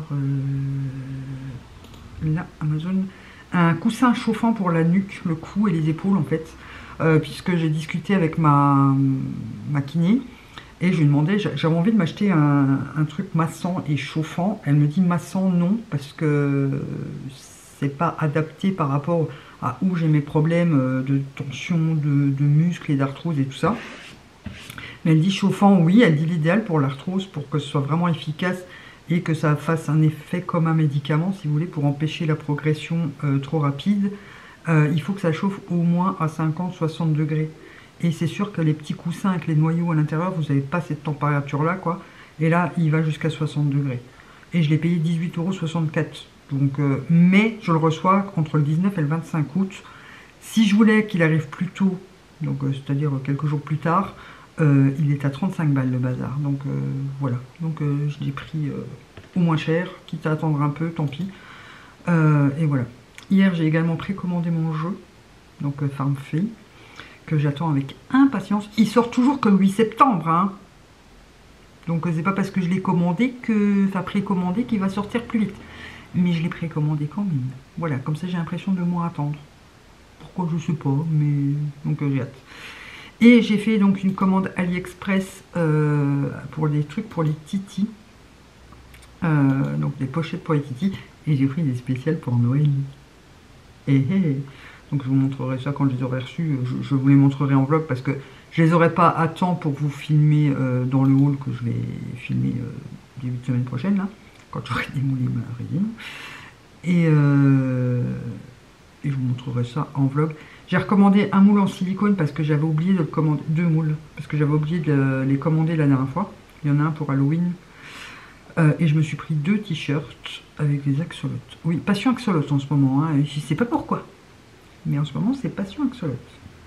là, Amazon, un coussin chauffant pour la nuque, le cou et les épaules en fait, puisque j'ai discuté avec ma kiné, et je lui ai demandé, j'avais envie de m'acheter un truc massant et chauffant. Elle me dit massant non, parce que c'est pas adapté par rapport à où j'ai mes problèmes de tension, de muscles et d'arthrose et tout ça. Mais elle dit chauffant, oui. Elle dit l'idéal pour l'arthrose, pour que ce soit vraiment efficace et que ça fasse un effet comme un médicament, si vous voulez, pour empêcher la progression trop rapide. Il faut que ça chauffe au moins à 50-60 degrés. Et c'est sûr que les petits coussins avec les noyaux à l'intérieur, vous n'avez pas cette température-là, quoi. Et là, il va jusqu'à 60 degrés. Et je l'ai payé 18,64 €. Donc, mais je le reçois entre le 19 et le 25 août. Si je voulais qu'il arrive plus tôt, donc c'est-à-dire quelques jours plus tard, il est à 35 balles le bazar. Donc voilà. Donc je l'ai pris au moins cher, quitte à attendre un peu, tant pis. Et voilà. Hier, j'ai également précommandé mon jeu, donc Farm Free, que j'attends avec impatience. Il sort toujours que le 8 septembre, hein. Donc c'est pas parce que je l'ai commandé précommandé qu'il va sortir plus vite. Mais je l'ai précommandé quand même. Voilà, comme ça j'ai l'impression de moins attendre. Pourquoi je sais pas, mais donc j'ai hâte. Et j'ai fait donc une commande AliExpress pour des trucs pour les titis. Donc des pochettes pour les titis. Et j'ai pris des spéciales pour Noël. Donc je vous montrerai ça quand je les aurai reçus. Je vous les montrerai en vlog parce que je les aurai pas à temps pour vous filmer dans le haul que je vais filmer début de semaine prochaine là, quand j'aurai démoulé ma résine. Et je vous montrerai ça en vlog. J'ai recommandé un moule en silicone parce que j'avais oublié de le commander, 2 moules, parce que j'avais oublié de les commander la dernière fois. Il y en a un pour Halloween. Et je me suis pris 2 t-shirts avec des axolotes. Oui, passion axolote en ce moment, hein. Je sais pas pourquoi. Mais en ce moment, c'est passion axolote.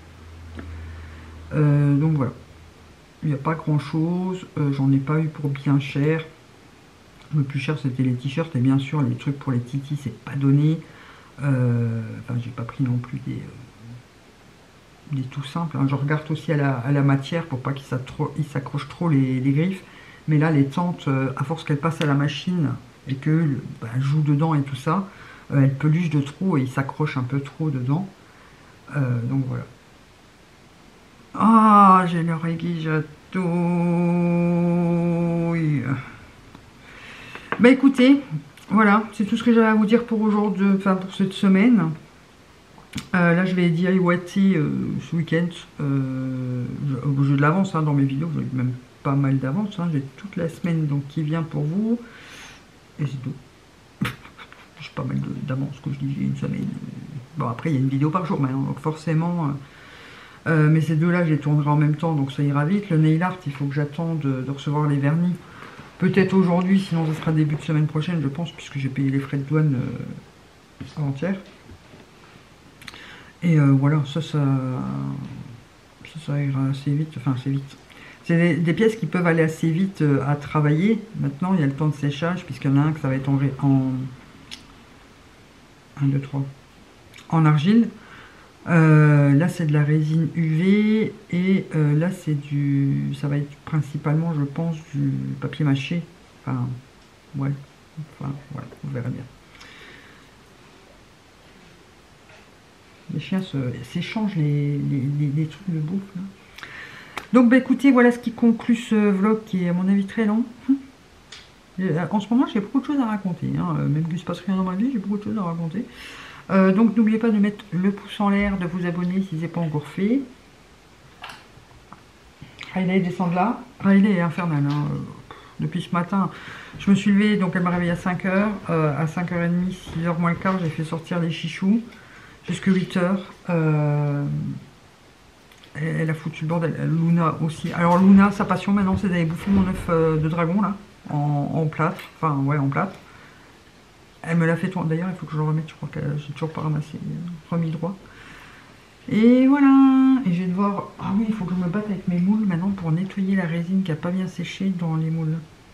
Donc voilà. Il n'y a pas grand chose. J'en ai pas eu pour bien cher. Le plus cher, c'était les t-shirts. Et bien sûr, les trucs pour les titis, c'est pas donné. Enfin, j'ai pas pris non plus des tout simples, hein. Je regarde aussi à la matière pour pas qu'il s'accroche trop les griffes. Mais là, les tentes, à force qu'elles passent à la machine et que elles jouent dedans et tout ça, elles peluchent de trop et ils s'accrochent un peu trop dedans. Donc voilà. Ah, j'ai l'oreille chatouille. Bah écoutez, voilà, c'est tout ce que j'avais à vous dire pour aujourd'hui, enfin pour cette semaine. Là, je vais DIY ce week-end. J'ai de l'avance hein, dans mes vidéos, j'ai même pas mal d'avance. Hein. J'ai toute la semaine donc qui vient pour vous. Et c'est tout. J'ai pas mal d'avance, que je dis, j'ai une semaine. Bon, après, il y a une vidéo par jour maintenant, donc forcément. Mais ces deux-là, je les tournerai en même temps, donc ça ira vite. Le nail art, il faut que j'attende de recevoir les vernis. Peut-être aujourd'hui, sinon ça sera début de semaine prochaine, je pense, puisque j'ai payé les frais de douane avant-hier. Et voilà, ça ira assez vite, enfin assez vite. C'est des pièces qui peuvent aller assez vite à travailler. Maintenant, il y a le temps de séchage, puisqu'il y en a un que ça va être en 1, 2, 3, en argile. Là, c'est de la résine UV, et là, ça va être principalement, je pense, du papier mâché. Enfin, ouais, vous verrez bien. Les chiens s'échangent les trucs de bouffe. Là. Donc, bah, écoutez, voilà ce qui conclut ce vlog qui est, à mon avis, très long. En ce moment, j'ai beaucoup de choses à raconter. Hein. Même qu'il ne se passe rien dans ma vie, j'ai beaucoup de choses à raconter. Donc, n'oubliez pas de mettre le pouce en l'air, de vous abonner si ce n'est pas encore fait. Riley descend de là. Riley est infernale. Hein. Depuis ce matin, je me suis levée, donc elle m'a réveillée à 5h. À 5h30, 6h moins le quart, j'ai fait sortir les chichous. Jusqu'à 8h. Elle a foutu le bordel. Luna aussi. Alors Luna, sa passion maintenant, c'est d'aller bouffer mon œuf de dragon là, en plâtre. Enfin ouais, en plâtre. Elle me l'a fait tourner. D'ailleurs, il faut que je le remette. Je crois que j'ai toujours pas ramassé, remis droit. Et voilà. Et je vais devoir. Ah oui, il faut que je me batte avec mes moules maintenant pour nettoyer la résine qui a pas bien séché dans les moules.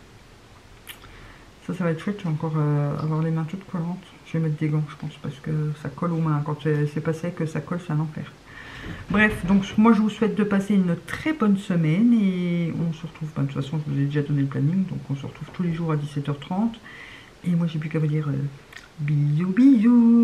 Ça va être chouette. Je vais encore avoir les mains toutes collantes. Je vais mettre des gants, je pense, parce que ça colle aux mains. Quand c'est pas sec, ça colle, c'est un enfer. Bref, donc moi je vous souhaite de passer une très bonne semaine et on se retrouve, de toute façon je vous ai déjà donné le planning, donc on se retrouve tous les jours à 17h30. Et moi j'ai plus qu'à vous dire bisous bisous.